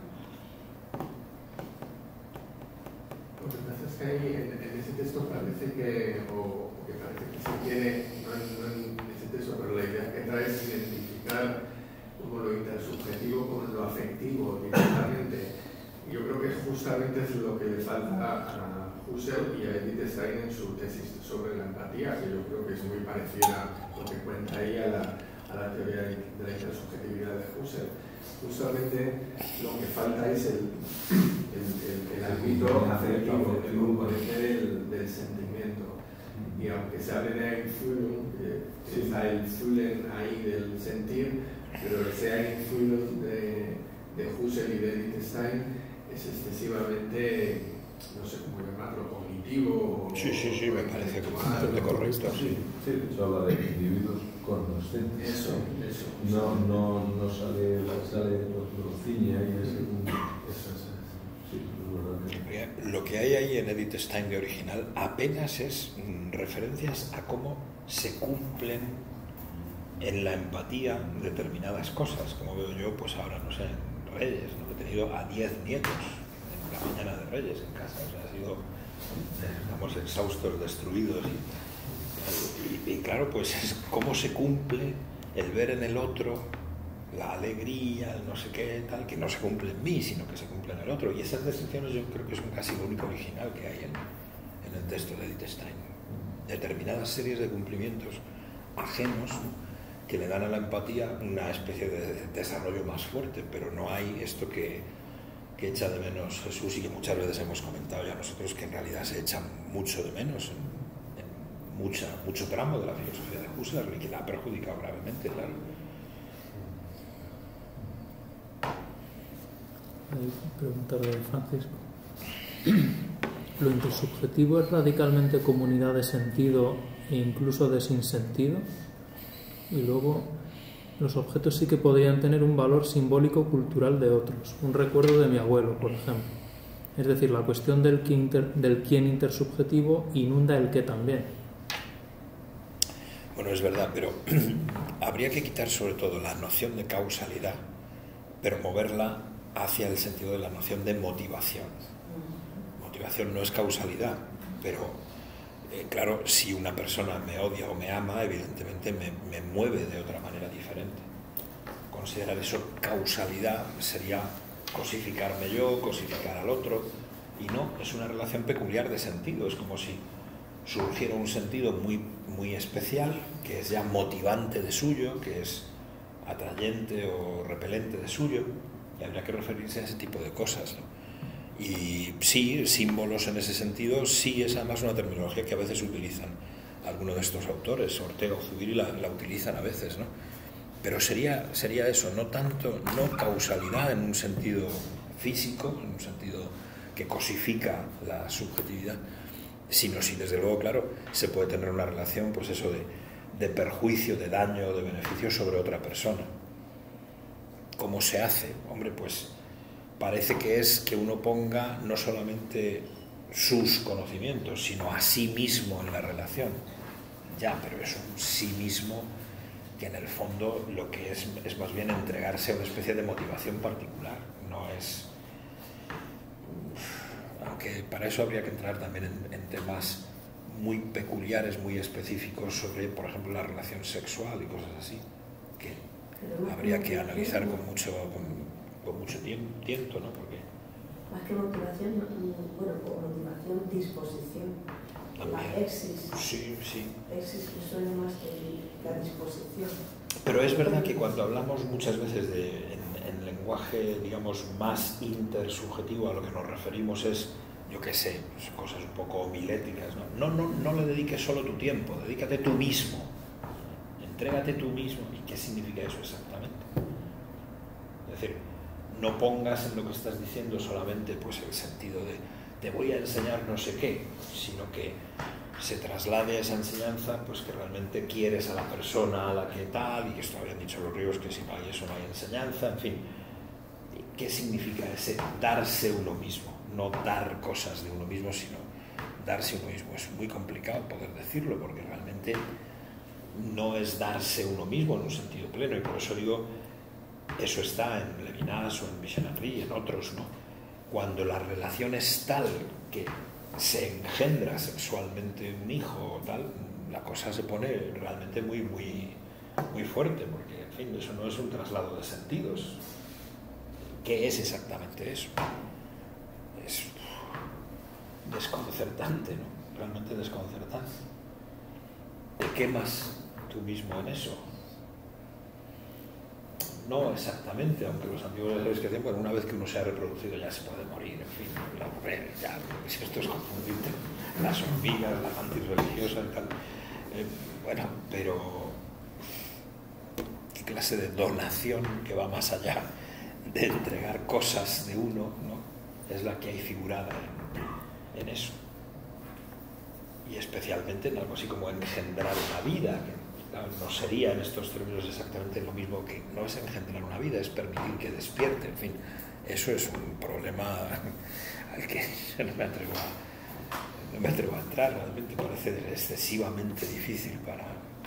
Lo que pasa es que ahí en ese texto parece que, o que parece que se quiere, no en ese texto, pero la idea que trae es identificar como lo intersubjetivo con lo afectivo directamente. Yo creo que justamente es lo que le falta a Husserl y a Edith Stein en su tesis sobre la empatía, que yo creo que es muy parecida a lo que cuenta ahí a la teoría de la intersubjetividad de Husserl. Justamente lo que falta es el ámbito afectivo, el componente del sentimiento. Y aunque se hable de Einfühlung, está el Fühlen ahí del sentir, pero ese Einfühlung de Husserl y de Edith Stein es excesivamente, no sé cómo llamarlo, cognitivo. Sí, me parece completamente correcto. Sí, se habla de individuos conscientes. Eso. No sale lo ciñe ahí ese punto. Sí, es verdad. Lo que hay ahí en Edith Stein de original apenas es referencias a cómo se cumplen en la empatía determinadas cosas, como veo yo, pues ahora, no sé, en Reyes, ¿no? He tenido a 10 nietos en la Mañana de Reyes en casa, o sea, ha sido, estamos exhaustos, destruidos y claro, pues es cómo se cumple el ver en el otro la alegría, el no sé qué, tal, que no se cumple en mí, sino que se cumple en el otro. Y esas descripciones yo creo que son casi lo único original que hay en el texto de Edith Stein. Determinadas series de cumplimientos ajenos que le dan a la empatía una especie de desarrollo más fuerte, pero no hay esto que echa de menos Jesús y que muchas veces hemos comentado ya nosotros, que en realidad se echa mucho de menos en mucho tramo de la filosofía de Husserl y que la ha perjudicado gravemente, claro. Hay preguntas de Francisco. ¿Lo intersubjetivo es radicalmente comunidad de sentido e incluso de sinsentido? Y luego, los objetos sí que podrían tener un valor simbólico cultural de otros, un recuerdo de mi abuelo, por ejemplo. Es decir, la cuestión del quién intersubjetivo inunda el qué también. Bueno, es verdad, pero habría que quitar sobre todo la noción de causalidad, pero moverla hacia el sentido de la noción de motivación. Motivación no es causalidad, pero claro, si una persona me odia o me ama, evidentemente me mueve de otra manera diferente. Considerar eso causalidad sería cosificarme yo, cosificar al otro, y no, es una relación peculiar de sentido. Es como si surgiera un sentido muy especial, que es ya motivante de suyo, que es atrayente o repelente de suyo, y habría que referirse a ese tipo de cosas, ¿no? Y sí, símbolos en ese sentido, sí es además una terminología que a veces utilizan algunos de estos autores, Ortega o Zubiri la utilizan a veces, ¿no? Pero sería eso, no tanto, no causalidad en un sentido físico, en un sentido que cosifica la subjetividad, sino si desde luego, claro, se puede tener una relación, pues eso de perjuicio, de daño, de beneficio sobre otra persona. ¿Cómo se hace? Hombre, pues parece que es que uno ponga no solamente sus conocimientos, sino a sí mismo en la relación. Ya, pero es un sí mismo que en el fondo lo que es más bien entregarse a una especie de motivación particular. No es... Aunque para eso habría que entrar también en temas muy peculiares, muy específicos sobre, por ejemplo, la relación sexual y cosas así, que habría que analizar con mucho tiento, ¿no? Porque más que motivación, bueno, por motivación, disposición. también. La exis. Sí, sí. Exis que suena más que la disposición. Pero es verdad que cuando hablamos muchas veces en lenguaje, digamos, más intersubjetivo, a lo que nos referimos es, yo qué sé, pues cosas un poco homiléticas, ¿no? No le dediques solo tu tiempo, dedícate tú mismo. Entrégate tú mismo. ¿Y qué significa eso exactamente? Es decir, no pongas en lo que estás diciendo solamente pues el sentido de te voy a enseñar no sé qué, sino que se traslade a esa enseñanza pues que realmente quieres a la persona a la que tal, y que esto habían dicho los griegos, que si no hay eso no hay enseñanza, en fin. ¿Qué significa ese darse uno mismo? No dar cosas de uno mismo, sino darse uno mismo. Es muy complicado poder decirlo, porque realmente no es darse uno mismo en un sentido pleno, y por eso digo, eso está en Levinas o en Michel Henry y en otros, ¿no? Cuando la relación es tal que se engendra sexualmente un hijo o tal, la cosa se pone realmente muy fuerte, porque, en fin, eso no es un traslado de sentidos. ¿Qué es exactamente eso? Es desconcertante, ¿no? Realmente desconcertante. ¿Te quemas tú mismo en eso? No exactamente, aunque los antiguos sabéis que decían, bueno, una vez que uno se ha reproducido ya se puede morir, en fin, ya, si esto es confundirte, las hormigas, la mantis religiosa y tal. Bueno, pero ¿qué clase de donación que va más allá de entregar cosas de uno, ¿no? Es la que hay figurada en eso? Y especialmente en algo así como engendrar una vida, que claro, no sería en estos términos exactamente lo mismo, que no es engendrar una vida, es permitir que despierte, en fin. Eso es un problema al que no me atrevo a entrar, realmente parece excesivamente difícil para...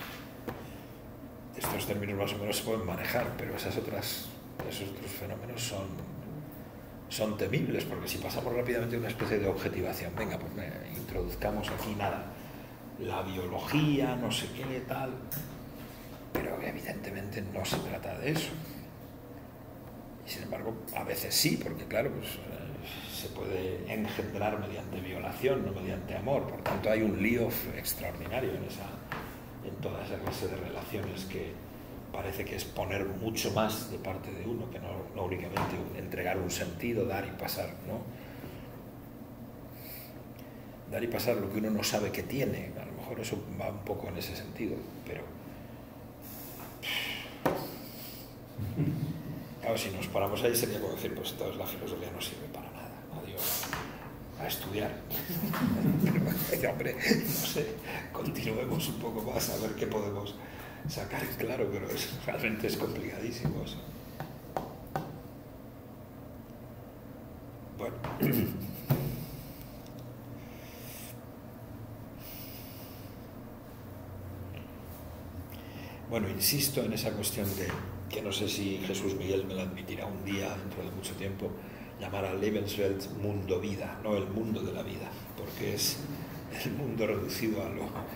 Estos términos más o menos se pueden manejar, pero esos otros fenómenos son temibles, porque si pasamos rápidamente a una especie de objetivación, venga, pues introduzcamos aquí nada, la biología, no sé qué, tal, pero evidentemente no se trata de eso. Y sin embargo, a veces sí, porque claro, pues se puede engendrar mediante violación, no mediante amor. Por tanto, hay un lío extraordinario en toda esa clase de relaciones que parece que es poner mucho más de parte de uno, que no únicamente entregar un sentido, dar y pasar, ¿no? Dar y pasar lo que uno no sabe que tiene. A lo mejor eso va un poco en ese sentido, pero... Claro, si nos paramos ahí sería como decir, pues entonces la filosofía no sirve para nada. Adiós, a estudiar. Pero, hombre, no sé, continuemos un poco más a ver qué podemos sacar claro, pero realmente es complicadísimo eso. Bueno. Bueno, insisto en esa cuestión que no sé si Jesús Miguel me la admitirá un día, dentro de mucho tiempo, llamar a Lebenswelt mundo vida, no el mundo de la vida, porque es el mundo reducido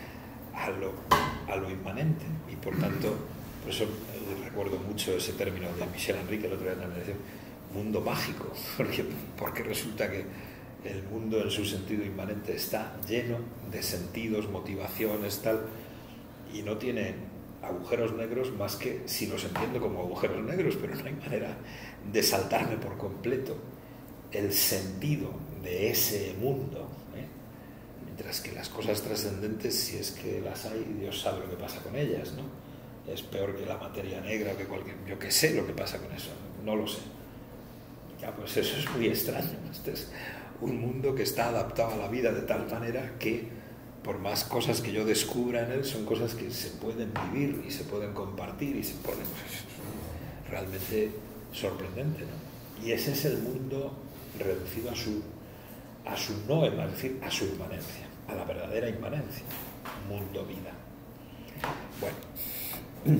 a lo inmanente, y por tanto, por eso recuerdo mucho ese término de Michel Enrique, el otro día también decía, mundo mágico, porque resulta que el mundo en su sentido inmanente está lleno de sentidos, motivaciones, tal, y no tiene agujeros negros más que si los entiendo como agujeros negros, pero no hay manera de saltarme por completo el sentido de ese mundo, ¿eh? Mientras que las cosas trascendentes, si es que las hay, Dios sabe lo que pasa con ellas, ¿no? Es peor que la materia negra, que cualquier... Yo que sé lo que pasa con eso, no lo sé. Ya, pues eso es muy extraño. Este es un mundo que está adaptado a la vida de tal manera que por más cosas que yo descubra en él, son cosas que se pueden vivir y se pueden compartir y se ponen... Es realmente sorprendente, ¿no? Y ese es el mundo reducido a su noema, es decir, a su inmanencia, a la verdadera inmanencia, mundo-vida. Bueno,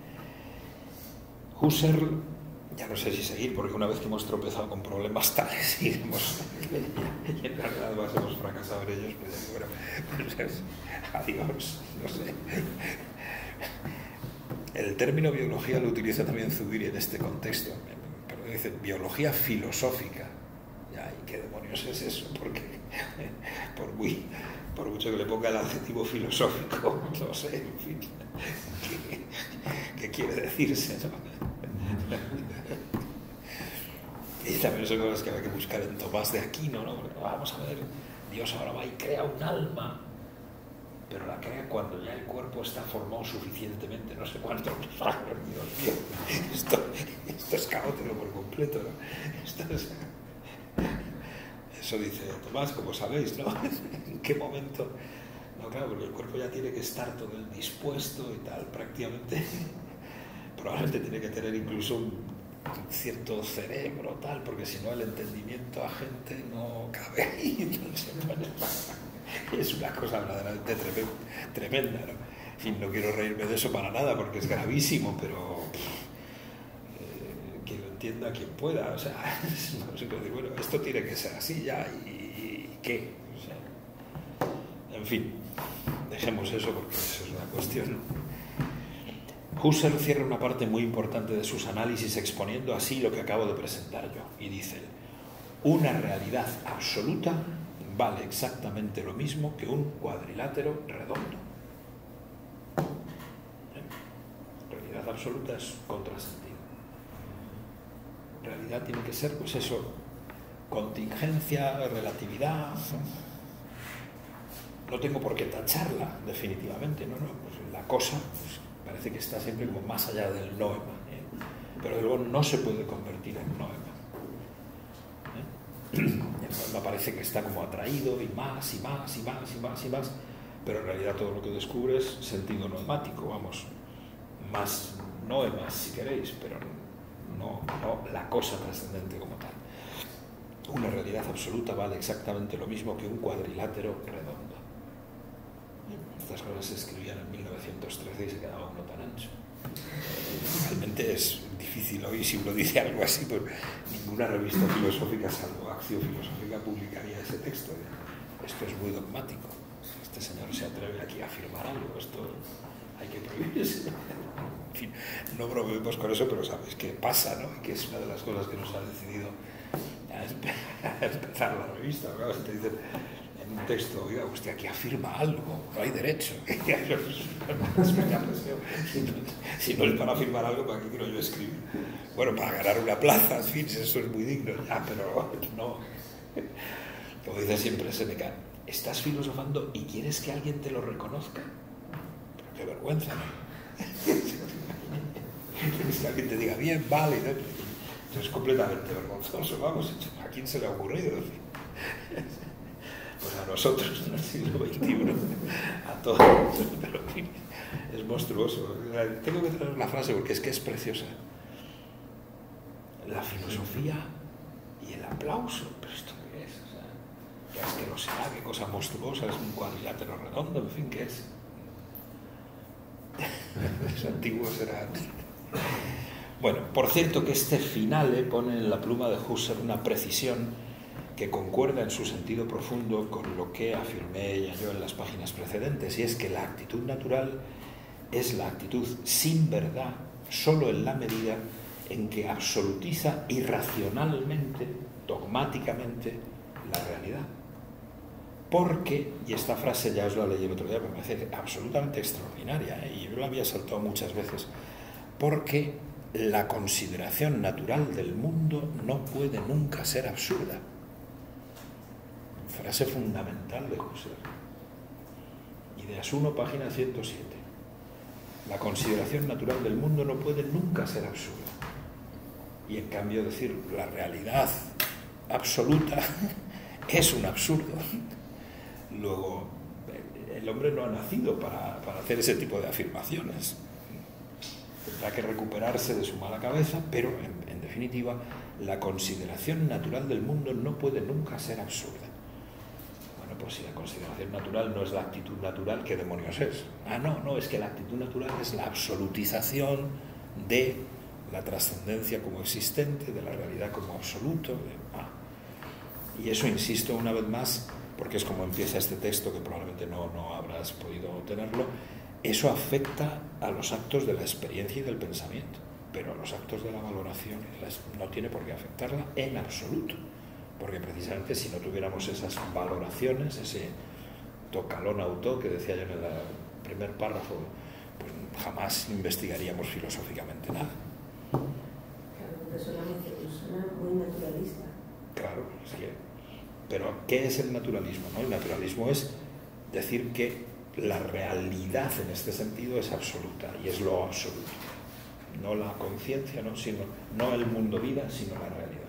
Husserl, ya no sé si seguir, porque una vez que hemos tropezado con problemas tales y en realidad hemos fracasado en ellos, pues bueno, pues adiós, no sé. El término biología lo utiliza también Zubiri en este contexto, pero dice biología filosófica. Ya, ¿y qué demonios es eso? Porque por mucho que le ponga el adjetivo filosófico, no sé, en fin, ¿qué quiere decirse, no? Y también son cosas que hay que buscar en Tomás de Aquino, ¿no? Porque vamos a ver, Dios ahora va y crea un alma, pero la crea cuando ya el cuerpo está formado suficientemente, no sé cuántos años, Dios mío, esto es caótico por completo, ¿no? Eso dice Tomás, como sabéis, ¿no? ¿En qué momento? No, claro, porque el cuerpo ya tiene que estar todo el dispuesto y tal, prácticamente. Probablemente tiene que tener incluso un cierto cerebro, tal, porque si no el entendimiento agente no cabe ahí. Entonces, bueno, es una cosa verdaderamente tremenda, ¿no? En fin, no quiero reírme de eso para nada porque es gravísimo, pero que lo entienda quien pueda. O sea, no sé cómo decir, bueno, esto tiene que ser así ya, ¿y qué? O sea, en fin, dejemos eso porque eso es una cuestión. Husserl cierra una parte muy importante de sus análisis exponiendo así lo que acabo de presentar yo, y dice: una realidad absoluta vale exactamente lo mismo que un cuadrilátero redondo. Realidad absoluta es contrasentido. Realidad tiene que ser, pues eso, contingencia, relatividad. No tengo por qué tacharla, definitivamente, no, pues la cosa pues, parece que está siempre como más allá del noema, ¿eh? Pero luego no se puede convertir en noema. El noema parece que está como atraído y más y más y más y más y más, pero en realidad todo lo que descubre es sentido noemático, vamos, más noemas si queréis, pero no la cosa trascendente como tal. Una realidad absoluta vale exactamente lo mismo que un cuadrilátero redondo. Estas cosas se escribían en 1913 y se quedaba uno tan ancho. Al evidentemente es difícil hoy, si uno dice algo así, pues ninguna revista filosófica, salvo Acción Filosófica, publicaría ese texto. Esto es muy dogmático. Este señor se atreve aquí a afirmar algo, esto hay que prohibirse. En fin, no bromeemos con eso, pero sabes que pasa, ¿no? Que es una de las cosas que nos ha decidido a empezar la revista. Claro, te dicen en un texto, oiga, usted aquí afirma algo, no hay derecho. Si no es para afirmar algo, ¿para qué quiero yo escribir? Bueno, para ganar una plaza, en fin, eso es muy digno, ya, pero no. Como dice siempre Séneca, estás filosofando y quieres que alguien te lo reconozca. Pero qué vergüenza, ¿no? Quieres que alguien te diga, bien, vale, ¿no? Eso es completamente vergonzoso, vamos, ¿a quién se le ha ocurrido? Pues a nosotros en el siglo XXI, a todos, pero en fin, es monstruoso. Tengo que traer la frase porque es que es preciosa. La filosofía y el aplauso, pero ¿esto qué es? O sea, qué asquerosidad, qué cosa monstruosa, es un cuadrilátero redondo, en fin, ¿qué es? Los antiguos eran... Bueno, por cierto que este finale pone en la pluma de Husserl una precisión que concuerda en su sentido profundo con lo que afirmé ella yo en las páginas precedentes, y es que la actitud natural es la actitud sin verdad solo en la medida en que absolutiza irracionalmente, dogmáticamente, la realidad. Porque, y esta frase ya os la leí el otro día, me parece absolutamente extraordinaria, y yo la había saltado muchas veces, porque la consideración natural del mundo no puede nunca ser absurda. Frase fundamental de Husserl. Ideas 1, página 107. La consideración natural del mundo no puede nunca ser absurda. Y en cambio decir la realidad absoluta es un absurdo. Luego, el hombre no ha nacido para hacer ese tipo de afirmaciones. Tendrá que recuperarse de su mala cabeza, pero en definitiva, la consideración natural del mundo no puede nunca ser absurda. Bueno, pues si la consideración natural no es la actitud natural, ¿qué demonios es? No, es que la actitud natural es la absolutización de la trascendencia como existente, de la realidad como absoluto. Y eso, insisto una vez más, porque es como empieza este texto, que probablemente no habrás podido tenerlo, eso afecta a los actos de la experiencia y del pensamiento, pero a los actos de la valoración no tiene por qué afectarla en absoluto, porque precisamente si no tuviéramos esas valoraciones, ese tocalón auto que decía yo en el primer párrafo, pues jamás investigaríamos filosóficamente nada. Claro, porque suena muy naturalista. Claro, sí. Pero ¿qué es el naturalismo? ¿No? El naturalismo es decir que la realidad en este sentido es absoluta, y es lo absoluto. No la conciencia, no el mundo vida, sino la realidad.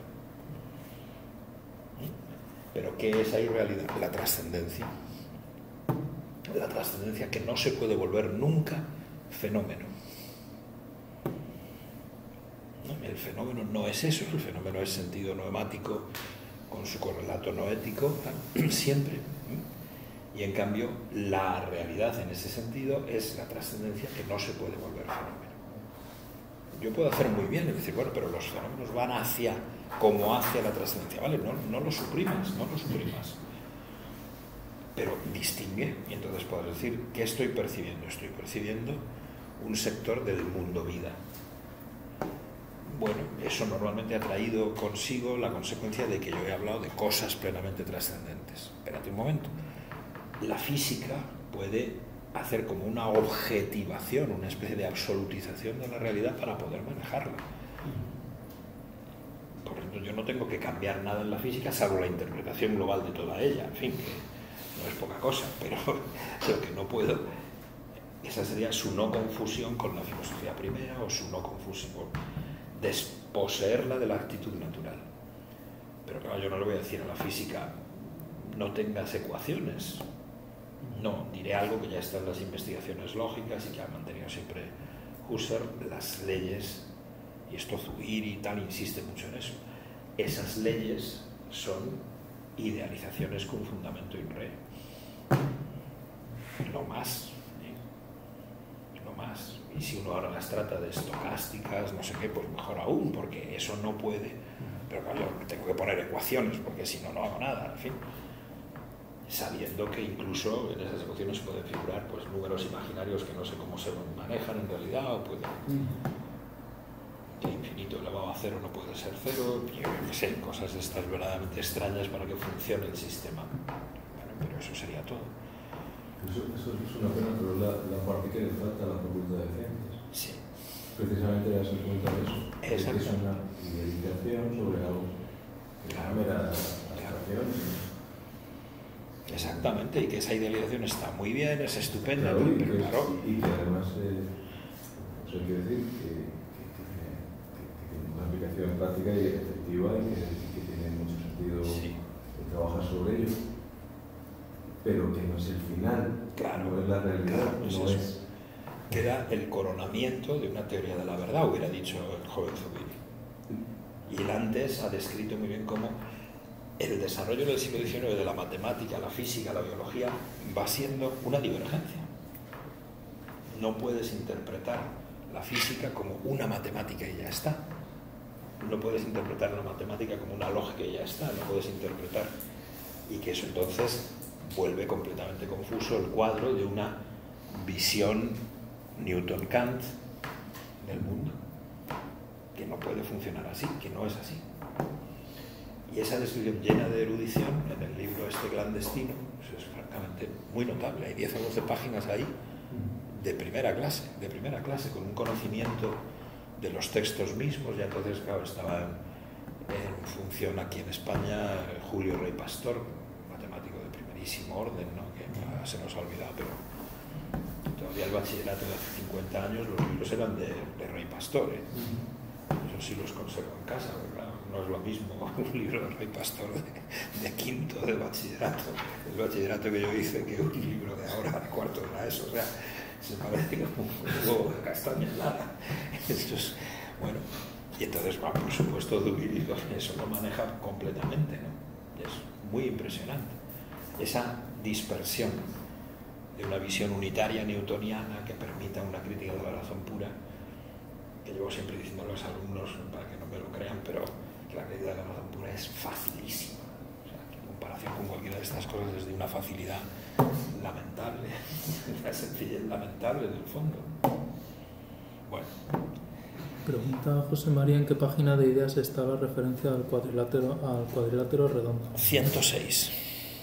¿Pero qué es ahí realidad? La trascendencia. La trascendencia que no se puede volver nunca fenómeno. El fenómeno no es eso, el fenómeno es sentido noemático con su correlato noético, siempre. Y en cambio, la realidad en ese sentido es la trascendencia que no se puede volver fenómeno. Yo puedo hacer muy bien, es decir, bueno, pero los fenómenos van hacia la trascendencia, ¿vale? No lo suprimas, pero distingue, y entonces puedes decir, ¿qué estoy percibiendo? Estoy percibiendo un sector del mundo vida. Bueno, eso normalmente ha traído consigo la consecuencia de que yo he hablado de cosas plenamente trascendentes. Espérate un momento. La física puede hacer como una objetivación, una especie de absolutización de la realidad para poder manejarla. Por ejemplo, yo no tengo que cambiar nada en la física salvo la interpretación global de toda ella, en fin, que no es poca cosa, pero lo que no puedo, esa sería su no confusión con la filosofía primera, o su no confusión, desposeerla de la actitud natural. Pero claro, yo no le voy a decir a la física, no tengas ecuaciones. No, diré algo que ya está en las investigaciones lógicas y que ha mantenido siempre Husserl, las leyes, y esto Zubiri y tal insiste mucho en eso. Esas leyes son idealizaciones con fundamento in re. No más. No más. Y si uno ahora las trata de estocásticas, no sé qué, pues mejor aún, porque eso no puede. Pero claro, yo tengo que poner ecuaciones, porque si no, no hago nada, en fin. Sabiendo que incluso en esas ecuaciones pueden figurar pues, números imaginarios que no sé cómo se manejan en realidad, o pueden... que infinito elevado a cero no puede ser cero, yo qué sé, cosas de estas verdaderamente extrañas para que funcione el sistema. Bueno, pero eso sería todo. Eso es una pena, pero la parte que le falta a la Facultad de Ciencias. Sí. Precisamente ya se cuenta de eso. Exacto. Es una idealización sobre algo que no mera abstracción. Exactamente, y que esa idealización está muy bien, es estupenda, Claro, pero claro... Y que además, eso hay que decir, que tiene una aplicación práctica y efectiva y que tiene mucho sentido Sí. trabajar sobre ello, pero que no es el final, Claro, no es la realidad, claro, pues no eso. es... Queda el coronamiento de una teoría de la verdad, hubiera dicho el joven Zubiri. Y él antes ha descrito muy bien cómo el desarrollo del siglo XIX de la matemática, la física, la biología va siendo una divergencia. No puedes interpretar la física como una matemática y ya está. No puedes interpretar la matemática como una lógica y ya está. No puedes interpretar. Y que eso entonces vuelve completamente confuso el cuadro de una visión Newton-Kant del mundo, que no puede funcionar así, que no es así. Y esa descripción llena de erudición en el libro este clandestino, pues es francamente muy notable. Hay 10 o 12 páginas ahí de primera clase, con un conocimiento de los textos mismos. Ya entonces, claro, estaba en función aquí en España Julio Rey Pastor, matemático de primerísimo orden, ¿no? Que se nos ha olvidado, pero todavía el bachillerato de hace 50 años los libros eran de Rey Pastor, ¿eh? Eso sí los conservo en casa, porque claro, no es lo mismo un libro de Rey Pastor de quinto de bachillerato, el bachillerato que yo hice, que un libro de ahora de cuarto de la ESO, o sea, se parece como un huevo de castaña helada. Esto es, bueno, y entonces, bueno, por supuesto, Zubiri eso lo maneja completamente, ¿no? Es muy impresionante. Esa dispersión de una visión unitaria newtoniana que permita una crítica de la razón pura, que llevo siempre diciendo a los alumnos para que no me lo crean, pero que la crítica de la razón pura es facilísima. O sea, que en comparación con cualquiera de estas cosas es de una facilidad lamentable, una sencillez lamentable en el fondo. Bueno. Pregunta José María en qué página de ideas está la referencia al cuadrilátero redondo. 106.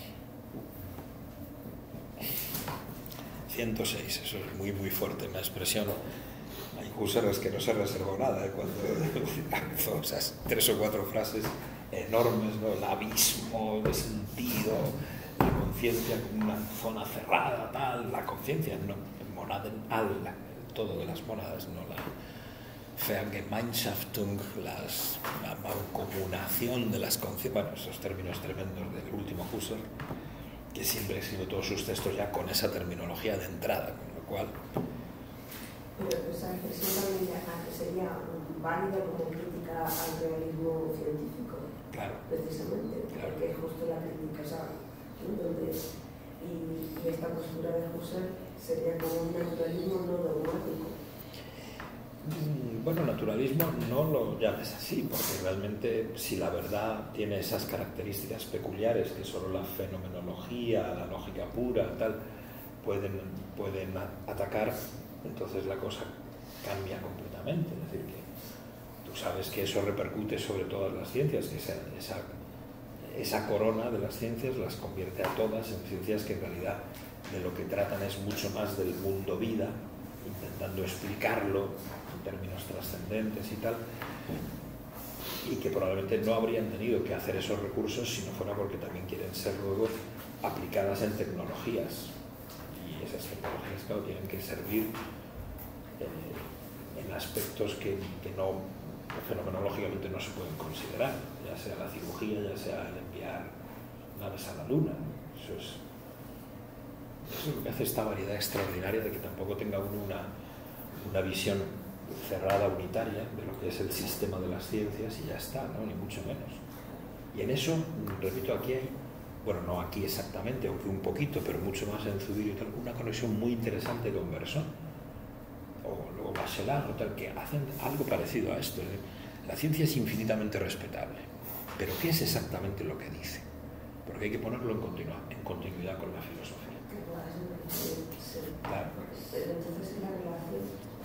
106, eso es muy muy fuerte en la expresión. Hay Husserl que no se reservó nada, cuando lanzó esas 3 o 4 frases enormes, ¿no? El abismo de sentido, la conciencia como una zona cerrada, tal, la conciencia, no, Monaden all, todo de las monadas, no la Vergemeinschaftung, la mancomunación de las conciencias, bueno, esos términos tremendos del último Husserl, que siempre escribe todos sus textos ya con esa terminología de entrada, con lo cual... Pero esa expresión también sería válida como crítica al realismo científico, Claro. precisamente, Claro. porque es justo la crítica, o sea, donde, y esta postura de Husserl sería como un naturalismo no dogmático. Bueno, naturalismo no lo llames así, porque realmente si la verdad tiene esas características peculiares que solo la fenomenología, la lógica pura, tal, pueden atacar, entonces la cosa cambia completamente. Es decir, que tú sabes que eso repercute sobre todas las ciencias, que esa corona de las ciencias las convierte a todas en ciencias que en realidad de lo que tratan es mucho más del mundo vida, intentando explicarlo en términos trascendentes y tal, y que probablemente no habrían tenido que hacer esos recursos si no fuera porque también quieren ser luego aplicadas en tecnologías, y esas tecnologías, claro, tienen que servir en aspectos que no, fenomenológicamente no se pueden considerar, ya sea la cirugía, ya sea el enviar naves a la luna. Eso es lo que hace esta variedad extraordinaria de que tampoco tenga uno una visión cerrada, unitaria, de lo que es el sistema de las ciencias y ya está, ¿no? Ni mucho menos. Y en eso, repito, aquí hay, bueno, no aquí exactamente, aunque un poquito, pero mucho más en Zubiri y tal, una conexión muy interesante con Bersón. o luego Bachelard, o tal, que hacen algo parecido a esto. La ciencia es infinitamente respetable, pero ¿qué es exactamente lo que dice? Porque hay que ponerlo en continuidad con la filosofía. Claro. Pero entonces en la relación,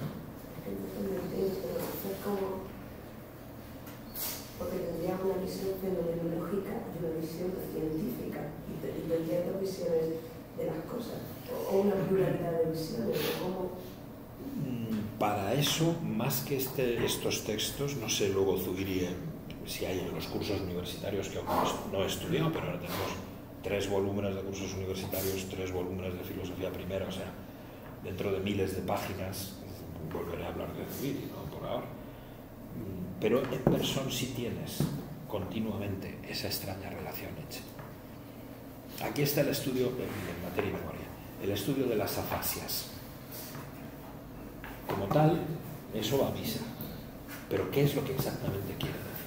es como, porque tendría una visión fenomenológica y una visión científica, y tendría dos visiones de las cosas, o una pluralidad de visiones, o como... Para eso, más que estos textos, no sé luego Zubiri si hay en los cursos universitarios, que aún no he estudiado, pero ahora tenemos 3 volúmenes de cursos universitarios, 3 volúmenes de filosofía primera, o sea, dentro de miles de páginas, volveré a hablar de Zubiri, ¿no? Por ahora. Pero en persona sí tienes continuamente esa extraña relación hecha. Aquí está el estudio, en materia y memoria, el estudio de las afasias. Como tal, eso va a misa. Pero ¿qué es lo que exactamente quiere decir?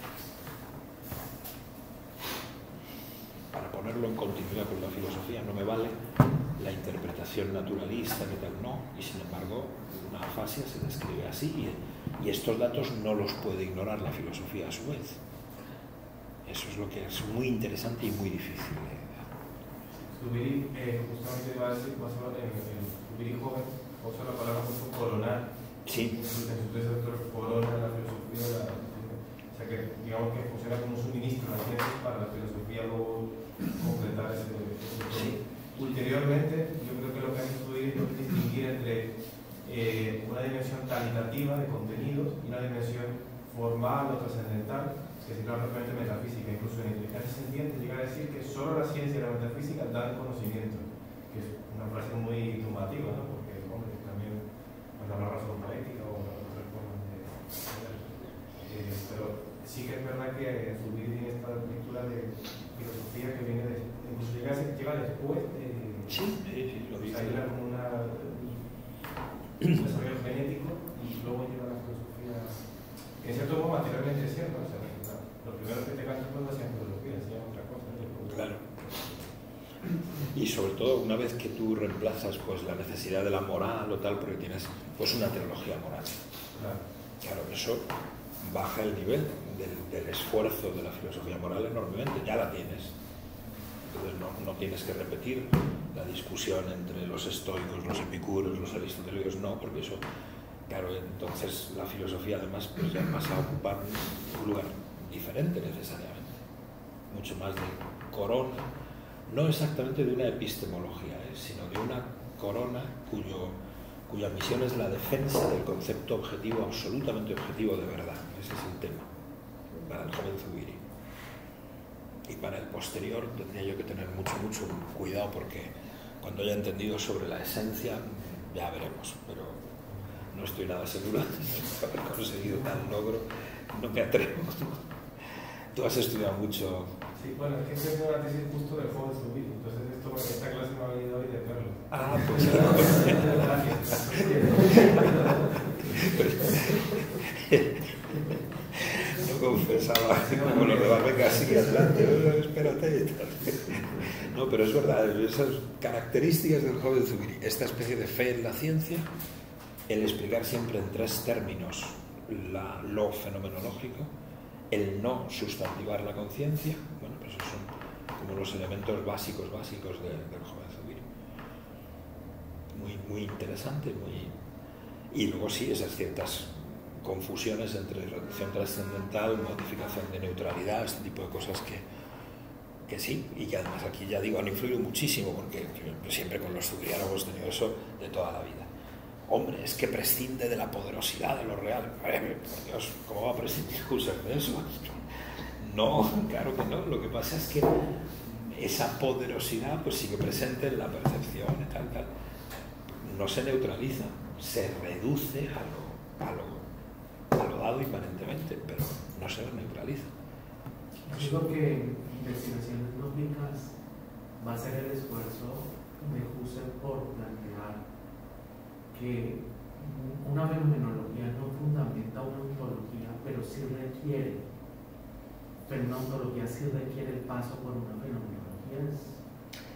Para ponerlo en continuidad con la filosofía no me vale la interpretación naturalista, que tal, no, y sin embargo una afasia se describe así y estos datos no los puede ignorar la filosofía a su vez. Eso es lo que es muy interesante y muy difícil. Zubiri, justamente va a decir, más o menos en Zubiri joven, usa la palabra mucho coronar. Sí. En su tesis doctor corona la filosofía, o sea que digamos que funciona como un suministro de ciencias para la filosofía luego completar ese sí. Ulteriormente, yo creo que lo que hay que estudiar es distinguir entre una dimensión calitativa de contenidos y una dimensión formal o trascendental, que es propiamente metafísica. Incluso en inteligencia sentiente llegar a decir que solo la ciencia y la metafísica dan conocimiento, que es una frase muy tumbativa, ¿no? Porque, hombre, también la razón poética o otras formas de pero sí que es verdad que Zubiri tiene esta lectura de filosofía que viene de, incluso llega después de lo dice. Hay como un desarrollo genético y luego llega la filosofía, que en cierto modo materialmente es cierto, o sea, los primeros que te cantan no hacían filosofía, hacían otra cosa. Claro. Y sobre todo una vez que tú reemplazas pues la necesidad de la moral o tal, porque tienes pues una teología moral. Claro, eso baja el nivel del esfuerzo de la filosofía moral enormemente, ya la tienes. Entonces no tienes que repetir la discusión entre los estoicos, los epicúreos, los aristotélicos, no, porque eso, claro, entonces la filosofía además pues ya pasa a ocupar un lugar diferente necesariamente, mucho más de corona, no exactamente de una epistemología, sino de una corona cuya misión es la defensa del concepto objetivo, absolutamente objetivo de verdad. Ese es el tema para el joven Zubiri. Y para el posterior tendría yo que tener mucho cuidado, porque cuando haya entendido sobre la esencia ya veremos, pero no estoy nada seguro de haber conseguido tal logro, no me atrevo. Tú has estudiado mucho. Sí, bueno, es que estoy haciendo la tesis justo del joven Zubiri, entonces esta clase me ha venido hoy de verlo. Ah, pues no confesaba como los demás, venga, sigue adelante, espérate. No, pero es verdad, esas características del joven Zubiri, esta especie de fe en la ciencia, el explicar siempre en 3 términos lo fenomenológico, el no sustantivar la conciencia, bueno, pues esos son como los elementos básicos del joven Zubiri. Muy interesante, y luego sí, esas ciertas confusiones entre reducción trascendental, modificación de neutralidad, este tipo de cosas que sí, y que además aquí ya digo, han influido muchísimo, porque siempre con los zubirianos hemos tenido eso de toda la vida. Hombre, es que prescinde de la poderosidad de lo real. Por Dios, ¿cómo va a prescindir Husserl de eso? No, claro que no. Lo que pasa es que esa poderosidad pues sigue presente en la percepción y tal. No se neutraliza, se reduce a lo dado inmanentemente, pero no se neutraliza. Digo que investigaciones lógicas va a ser el esfuerzo de Husserl por plantear que una fenomenología no fundamenta una ontología, pero una ontología sí requiere el paso por una fenomenología.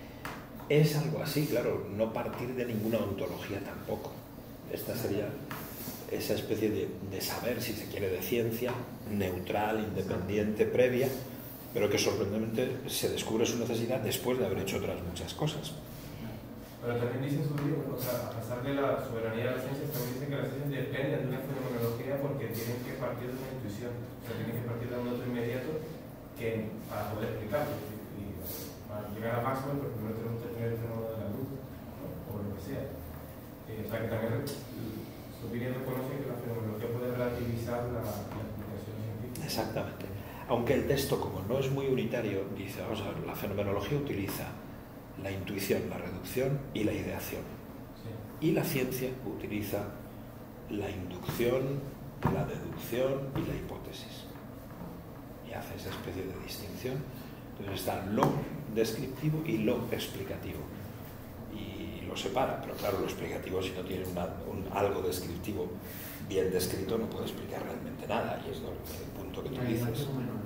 Es algo así, claro, no partir de ninguna ontología tampoco. Esta sería esa especie de saber, si se quiere, de ciencia, neutral, independiente, previa, pero que sorprendentemente se descubre su necesidad después de haber hecho otras muchas cosas. Pero también dice su libro, o sea, a pesar de la soberanía de las ciencias, también dice que las ciencias dependen de una fenomenología porque tienen que partir de una intuición, o sea, tienen que partir de un otro inmediato que, para poder explicarlo. Y para llegar a Maxwell, pues primero tenemos que tener el fenómeno de la luz, ¿no? O lo que sea. O sea, que también su opinión reconoce que la fenomenología puede relativizar la explicación científica. Exactamente. Aunque el texto, como no es muy unitario, dice, vamos a ver, la fenomenología utiliza la intuición, la reducción y la ideación. Sí. Y la ciencia utiliza la inducción, la deducción y la hipótesis. Y hace esa especie de distinción. Entonces está lo descriptivo y lo explicativo. Y lo separa, pero claro, lo explicativo, si no tiene algo descriptivo bien descrito, no puede explicar realmente nada. Y es el punto que tú dices.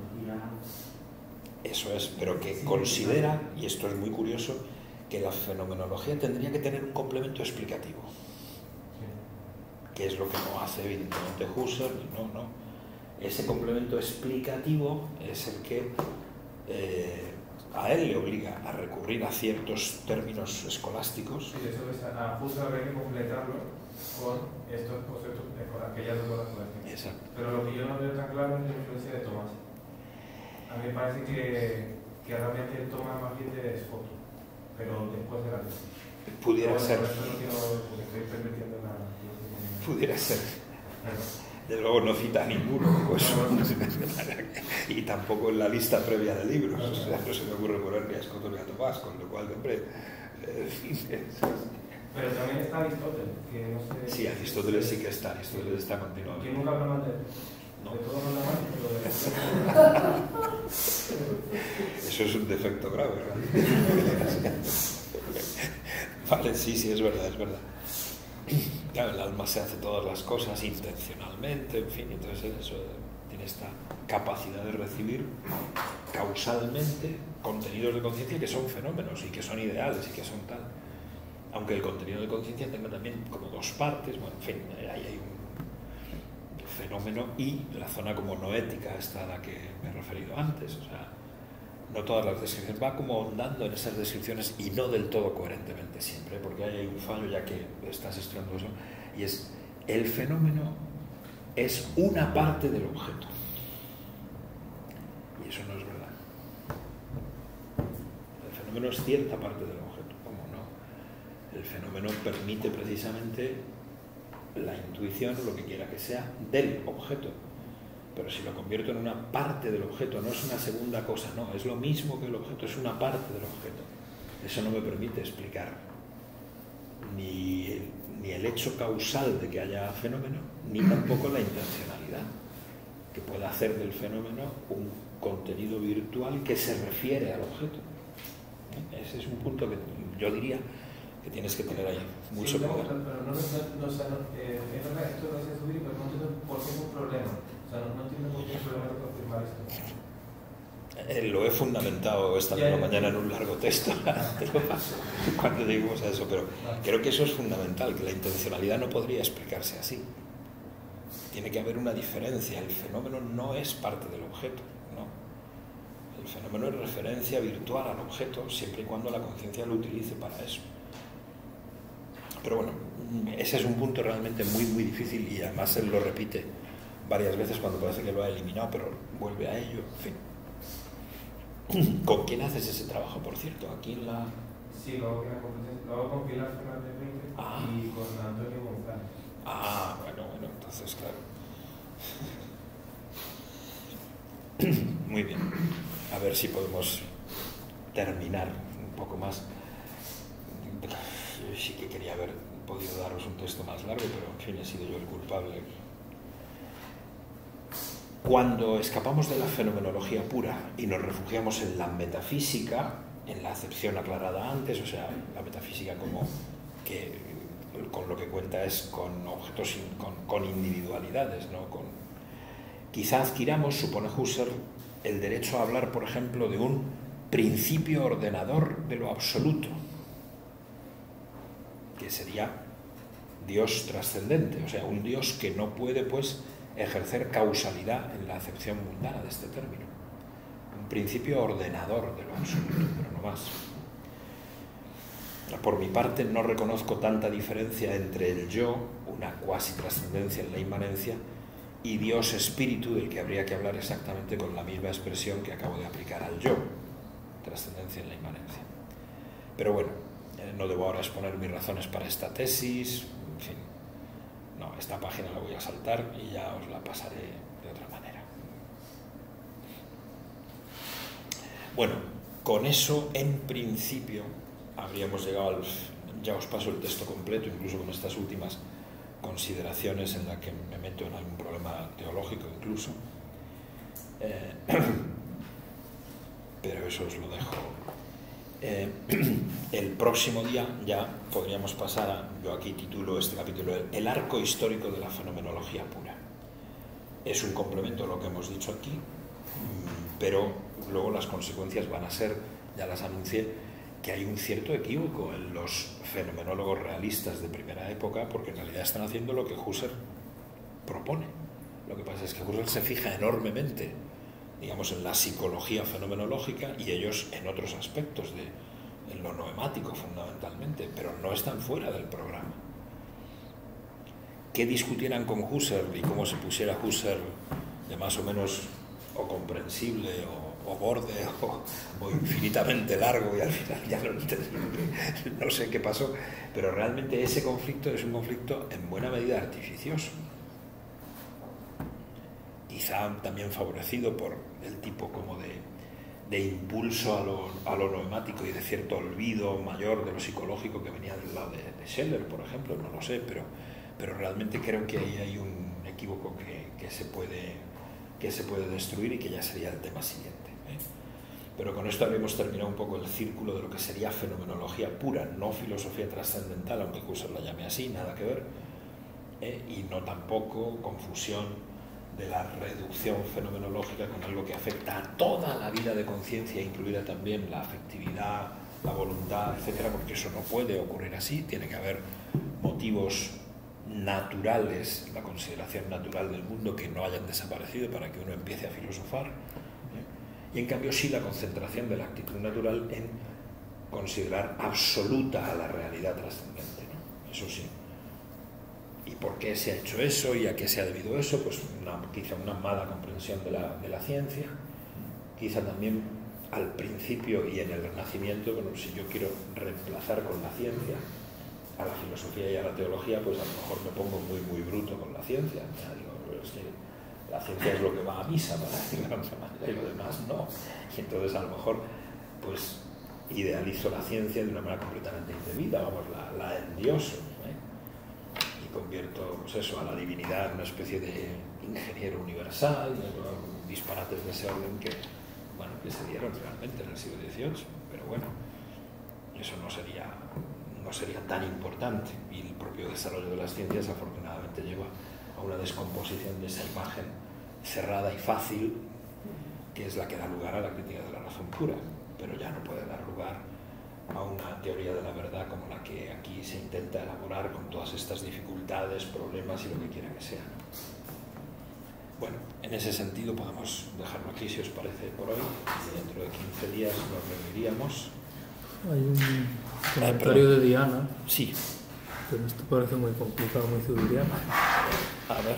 Eso es, pero que considera, y esto es muy curioso, que la fenomenología tendría que tener un complemento explicativo, que es lo que no hace evidentemente Husserl. No. Ese complemento explicativo es el que a él le obliga a recurrir a ciertos términos escolásticos. Sí, eso es, a Husserl habría que completarlo con estos conceptos, con aquellas dos horas escolásticas. Exacto. Pero lo que yo no veo tan claro es la influencia de Tomás. A mí me parece que realmente él toma más bien de Desfoto, pero después de la luz. Pudiera ser. No quiero, porque estoy permitiendo la... Pudiera ser. De luego no cita a ninguno, pues, y tampoco en la lista previa de libros. O sea, no se me ocurre poner ni a Scott ni a Tomás, con lo cual, hombre... Pero también está Aristóteles, que no sé... Sí, Aristóteles sí que está, Aristóteles está continuamente. ¿Quién nunca habla mal de él? No. De todo habla mal, pero de... Eso es un defecto grave, ¿verdad? Vale, sí, es verdad, es verdad. Claro, el alma se hace todas las cosas intencionalmente, en fin, entonces eso tiene esta capacidad de recibir causalmente contenidos de conciencia que son fenómenos y que son ideales y que son tal. Aunque el contenido de conciencia tenga también como dos partes, bueno, en fin, ahí hay un fenómeno y la zona como noética, esta a la que me he referido antes, o sea, no todas las descripciones, va como ahondando en esas descripciones y no del todo coherentemente siempre, porque ahí hay un fallo ya que estás estudiando eso, y es el fenómeno es una parte del objeto. Y eso no es verdad. El fenómeno es cierta parte del objeto, ¿cómo no? El fenómeno permite precisamente la intuición o lo que quiera que sea del objeto. Pero si lo convierto en una parte del objeto, no es una segunda cosa, no, es lo mismo que el objeto, es una parte del objeto. Eso no me permite explicar ni el hecho causal de que haya fenómeno, ni tampoco la intencionalidad, que pueda hacer del fenómeno un contenido virtual que se refiere al objeto. Ese es un punto que yo diría que tienes que tener ahí mucho cuidado. Pero no, es verdad, esto lo dice Zubiri, pero no entiendo por qué es un problema. O sea, no entiendo por qué es un problema de confirmar esto. Lo he fundamentado esta misma mañana en un largo texto, te lo paso cuando lleguemos a eso, pero creo que eso es fundamental, que la intencionalidad no podría explicarse así. Tiene que haber una diferencia, el fenómeno no es parte del objeto, ¿no? El fenómeno es referencia virtual al objeto, siempre y cuando la conciencia lo utilice para eso. Pero bueno, ese es un punto realmente muy, muy difícil y además él lo repite varias veces cuando parece que lo ha eliminado, pero vuelve a ello, en fin. ¿Con quién haces ese trabajo, por cierto? Aquí en la... Sí, lo hago con Pilar Fernández y con Antonio González. Ah, bueno, entonces, claro. Muy bien. A ver si podemos terminar un poco más. Yo sí que quería haber podido daros un texto más largo, pero en fin, he sido yo el culpable. Cuando escapamos de la fenomenología pura y nos refugiamos en la metafísica, en la acepción aclarada antes, o sea, la metafísica como que con lo que cuenta es con objetos, con individualidades, ¿no? Quizá adquiramos, supone Husserl, el derecho a hablar, por ejemplo, de un principio ordenador de lo absoluto, que sería Dios trascendente, o sea, un Dios que no puede, pues, ejercer causalidad en la acepción mundana de este término. Un principio ordenador de lo absoluto, pero no más. Por mi parte, no reconozco tanta diferencia entre el yo, una cuasi trascendencia en la inmanencia, y Dios espíritu, del que habría que hablar exactamente con la misma expresión que acabo de aplicar al yo, trascendencia en la inmanencia. Pero bueno, no debo ahora exponer mis razones para esta tesis, en fin, no, esta página la voy a saltar y ya os la pasaré de otra manera. Bueno, con eso, en principio, habríamos llegado al... Ya os paso el texto completo, incluso con estas últimas consideraciones en las que me meto en algún problema teológico incluso. Pero eso os lo dejo. El próximo día ya podríamos pasar a... Yo aquí titulo este capítulo El arco histórico de la fenomenología pura. Es un complemento a lo que hemos dicho aquí, pero luego las consecuencias van a ser, ya las anuncié, que hay un cierto equívoco en los fenomenólogos realistas de primera época, porque en realidad están haciendo lo que Husserl propone. Lo que pasa es que Husserl se fija enormemente, digamos, en la psicología fenomenológica y ellos en otros aspectos, en lo noemático fundamentalmente, pero no están fuera del programa. Que discutieran con Husserl y cómo se pusiera Husserl de más o menos o comprensible o borde o infinitamente largo, y al final ya no sé qué pasó, pero realmente ese conflicto es un conflicto en buena medida artificioso, quizá también favorecido por el tipo como de impulso a lo noemático y de cierto olvido mayor de lo psicológico que venía del lado de Scheller, por ejemplo, no lo sé, pero realmente creo que ahí hay un equívoco que se puede destruir y que ya sería el tema siguiente. Pero con esto habíamos terminado un poco el círculo de lo que sería fenomenología pura, no filosofía trascendental, aunque Husserl la llame así, nada que ver, y no tampoco confusión de la reducción fenomenológica con algo que afecta a toda la vida de conciencia, incluida también la afectividad, la voluntad, etcétera, porque eso no puede ocurrir así, tiene que haber motivos naturales, la consideración natural del mundo, que no hayan desaparecido para que uno empiece a filosofar. Y en cambio sí la concentración de la actitud natural en considerar absoluta a la realidad trascendente, ¿no? Eso sí. ¿Y por qué se ha hecho eso y a qué se ha debido eso? Pues quizá una mala comprensión de la ciencia, quizá también al principio y en el Renacimiento, bueno, si yo quiero reemplazar con la ciencia a la filosofía y a la teología, pues a lo mejor me pongo muy bruto con la ciencia. Digo, es que la ciencia es lo que va a misa, para decirlo de otra manera, y lo demás no. Y entonces a lo mejor pues idealizo la ciencia de una manera completamente indebida, vamos, la endioso, y convierto, pues eso, a la divinidad en una especie de ingeniero universal, disparates de ese orden que se dieron realmente en el siglo XVIII, pero bueno, eso no sería tan importante, y el propio desarrollo de las ciencias afortunadamente lleva a una descomposición de esa imagen cerrada y fácil, que es la que da lugar a la crítica de la razón pura, pero ya no puede dar lugar a una teoría de la verdad como la que aquí se intenta elaborar con todas estas dificultades, problemas y lo que quiera que sea. Bueno, en ese sentido podemos dejarlo aquí, si os parece, por hoy. Dentro de 15 días nos reuniríamos. Hay un comentario de Diana. Sí. Pero esto parece muy complicado, muy zubiriano. A ver.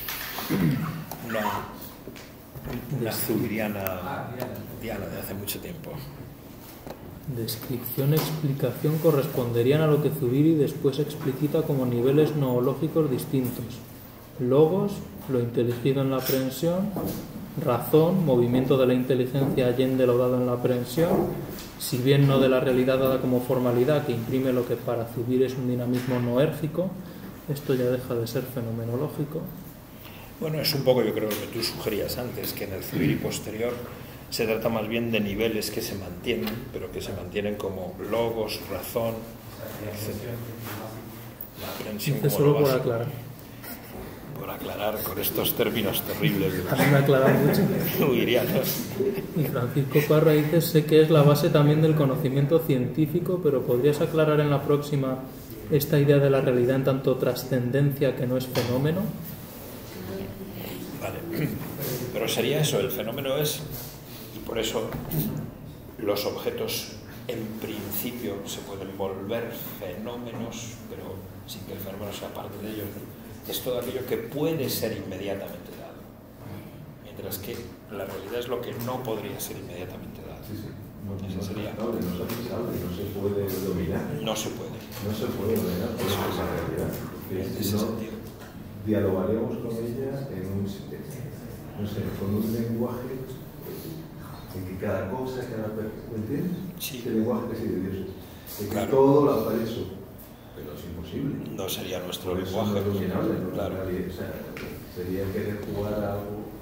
Una zubiriana Diana de hace mucho tiempo. Descripción e explicación corresponderían a lo que Zubiri después explicita como niveles noológicos distintos. Logos, lo inteligido en la aprehensión; razón, movimiento de la inteligencia allende lo dado en la aprehensión, si bien no de la realidad dada como formalidad que imprime lo que para Zubiri es un dinamismo noérgico. Esto ya deja de ser fenomenológico. Bueno, es un poco, yo creo, lo que tú sugerías antes, que en el Zubiri posterior se trata más bien de niveles que se mantienen, pero que se mantienen como logos, razón, etc. La aprehensión como solo por aclarar. Por aclarar con estos términos terribles de los... A mí me aclaran mucho. Zubirianos. Y Francisco Parra dice, sé que es la base también del conocimiento científico, pero ¿podrías aclarar en la próxima esta idea de la realidad en tanto trascendencia que no es fenómeno. Vale, pero sería eso, el fenómeno es, y por eso los objetos en principio se pueden volver fenómenos, pero sin que el fenómeno sea parte de ellos. Es todo aquello que puede ser inmediatamente dado, mientras que la realidad es lo que no podría ser inmediatamente dado. Sí, sí. No es sería. aplicable, no es aplicable, no se puede dominar. No se puede. No se puede dominar por esa realidad. En ese Si no, sentido. dialogaríamos con ella en un, no sé, con un lenguaje en que cada cosa, ¿me entiendes? Sí. El lenguaje que sí de Dios es. De que Claro. todo lo hace eso. Pero es imposible. No sería nuestro Por eso lenguaje. no es dominable, ¿no? Claro. O sea, sería querer jugar a algo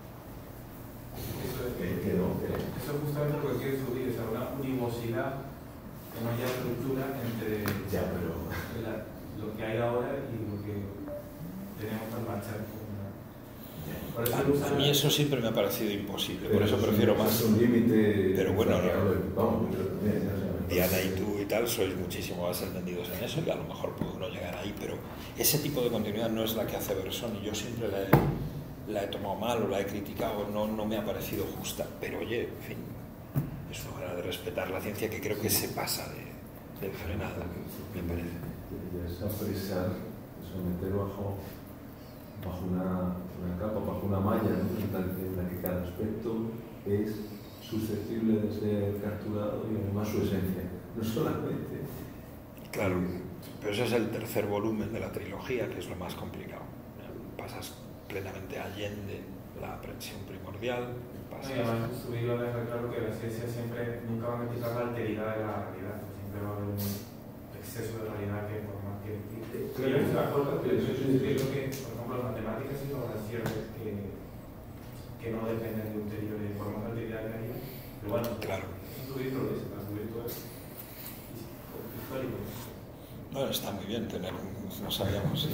que no. Eso es justamente lo que quiere subir, o sea, una unimosidad que no haya estructura entre Ya, pero lo que hay ahora y lo que tenemos para marchar. Por eso A mí eso siempre me ha parecido imposible, por pero eso es prefiero un- más. Es un límite. Pero bueno, vamos, yo también, ya sabes. Diana y tú y tal sois muchísimo más entendidos en eso y a lo mejor puedo no llegar ahí, pero ese tipo de continuidad no es la que hace Bersón y yo siempre la he tomado mal o la he criticado, no me ha parecido justa, pero oye, en fin, es una manera de respetar la ciencia que creo que se pasa de frenada, me parece. Y es apresar, someter bajo una capa, bajo una malla, ¿no? En la que cada aspecto es susceptible de ser capturado y además su esencia, no solamente. Claro, pero ese es el tercer volumen de la trilogía, que es lo más complicado. Pasas plenamente allende la aprehensión primordial. Y además subirlo deja claro que la ciencia siempre nunca va a implicar la alteridad de la realidad, siempre va a haber un exceso de realidad que por más que... Yo estoy de acuerdo, pero yo creo que, por ejemplo, las matemáticas sí son las ciertas que no dependen de un teoría de forma de alteridad de la realidad, pero bueno, claro. Subirlo es, para subir todo es histórico. No, está muy bien tener no sabíamos.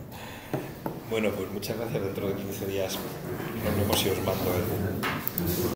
Bueno, pues muchas gracias. Dentro de 15 días nos vemos y os mando el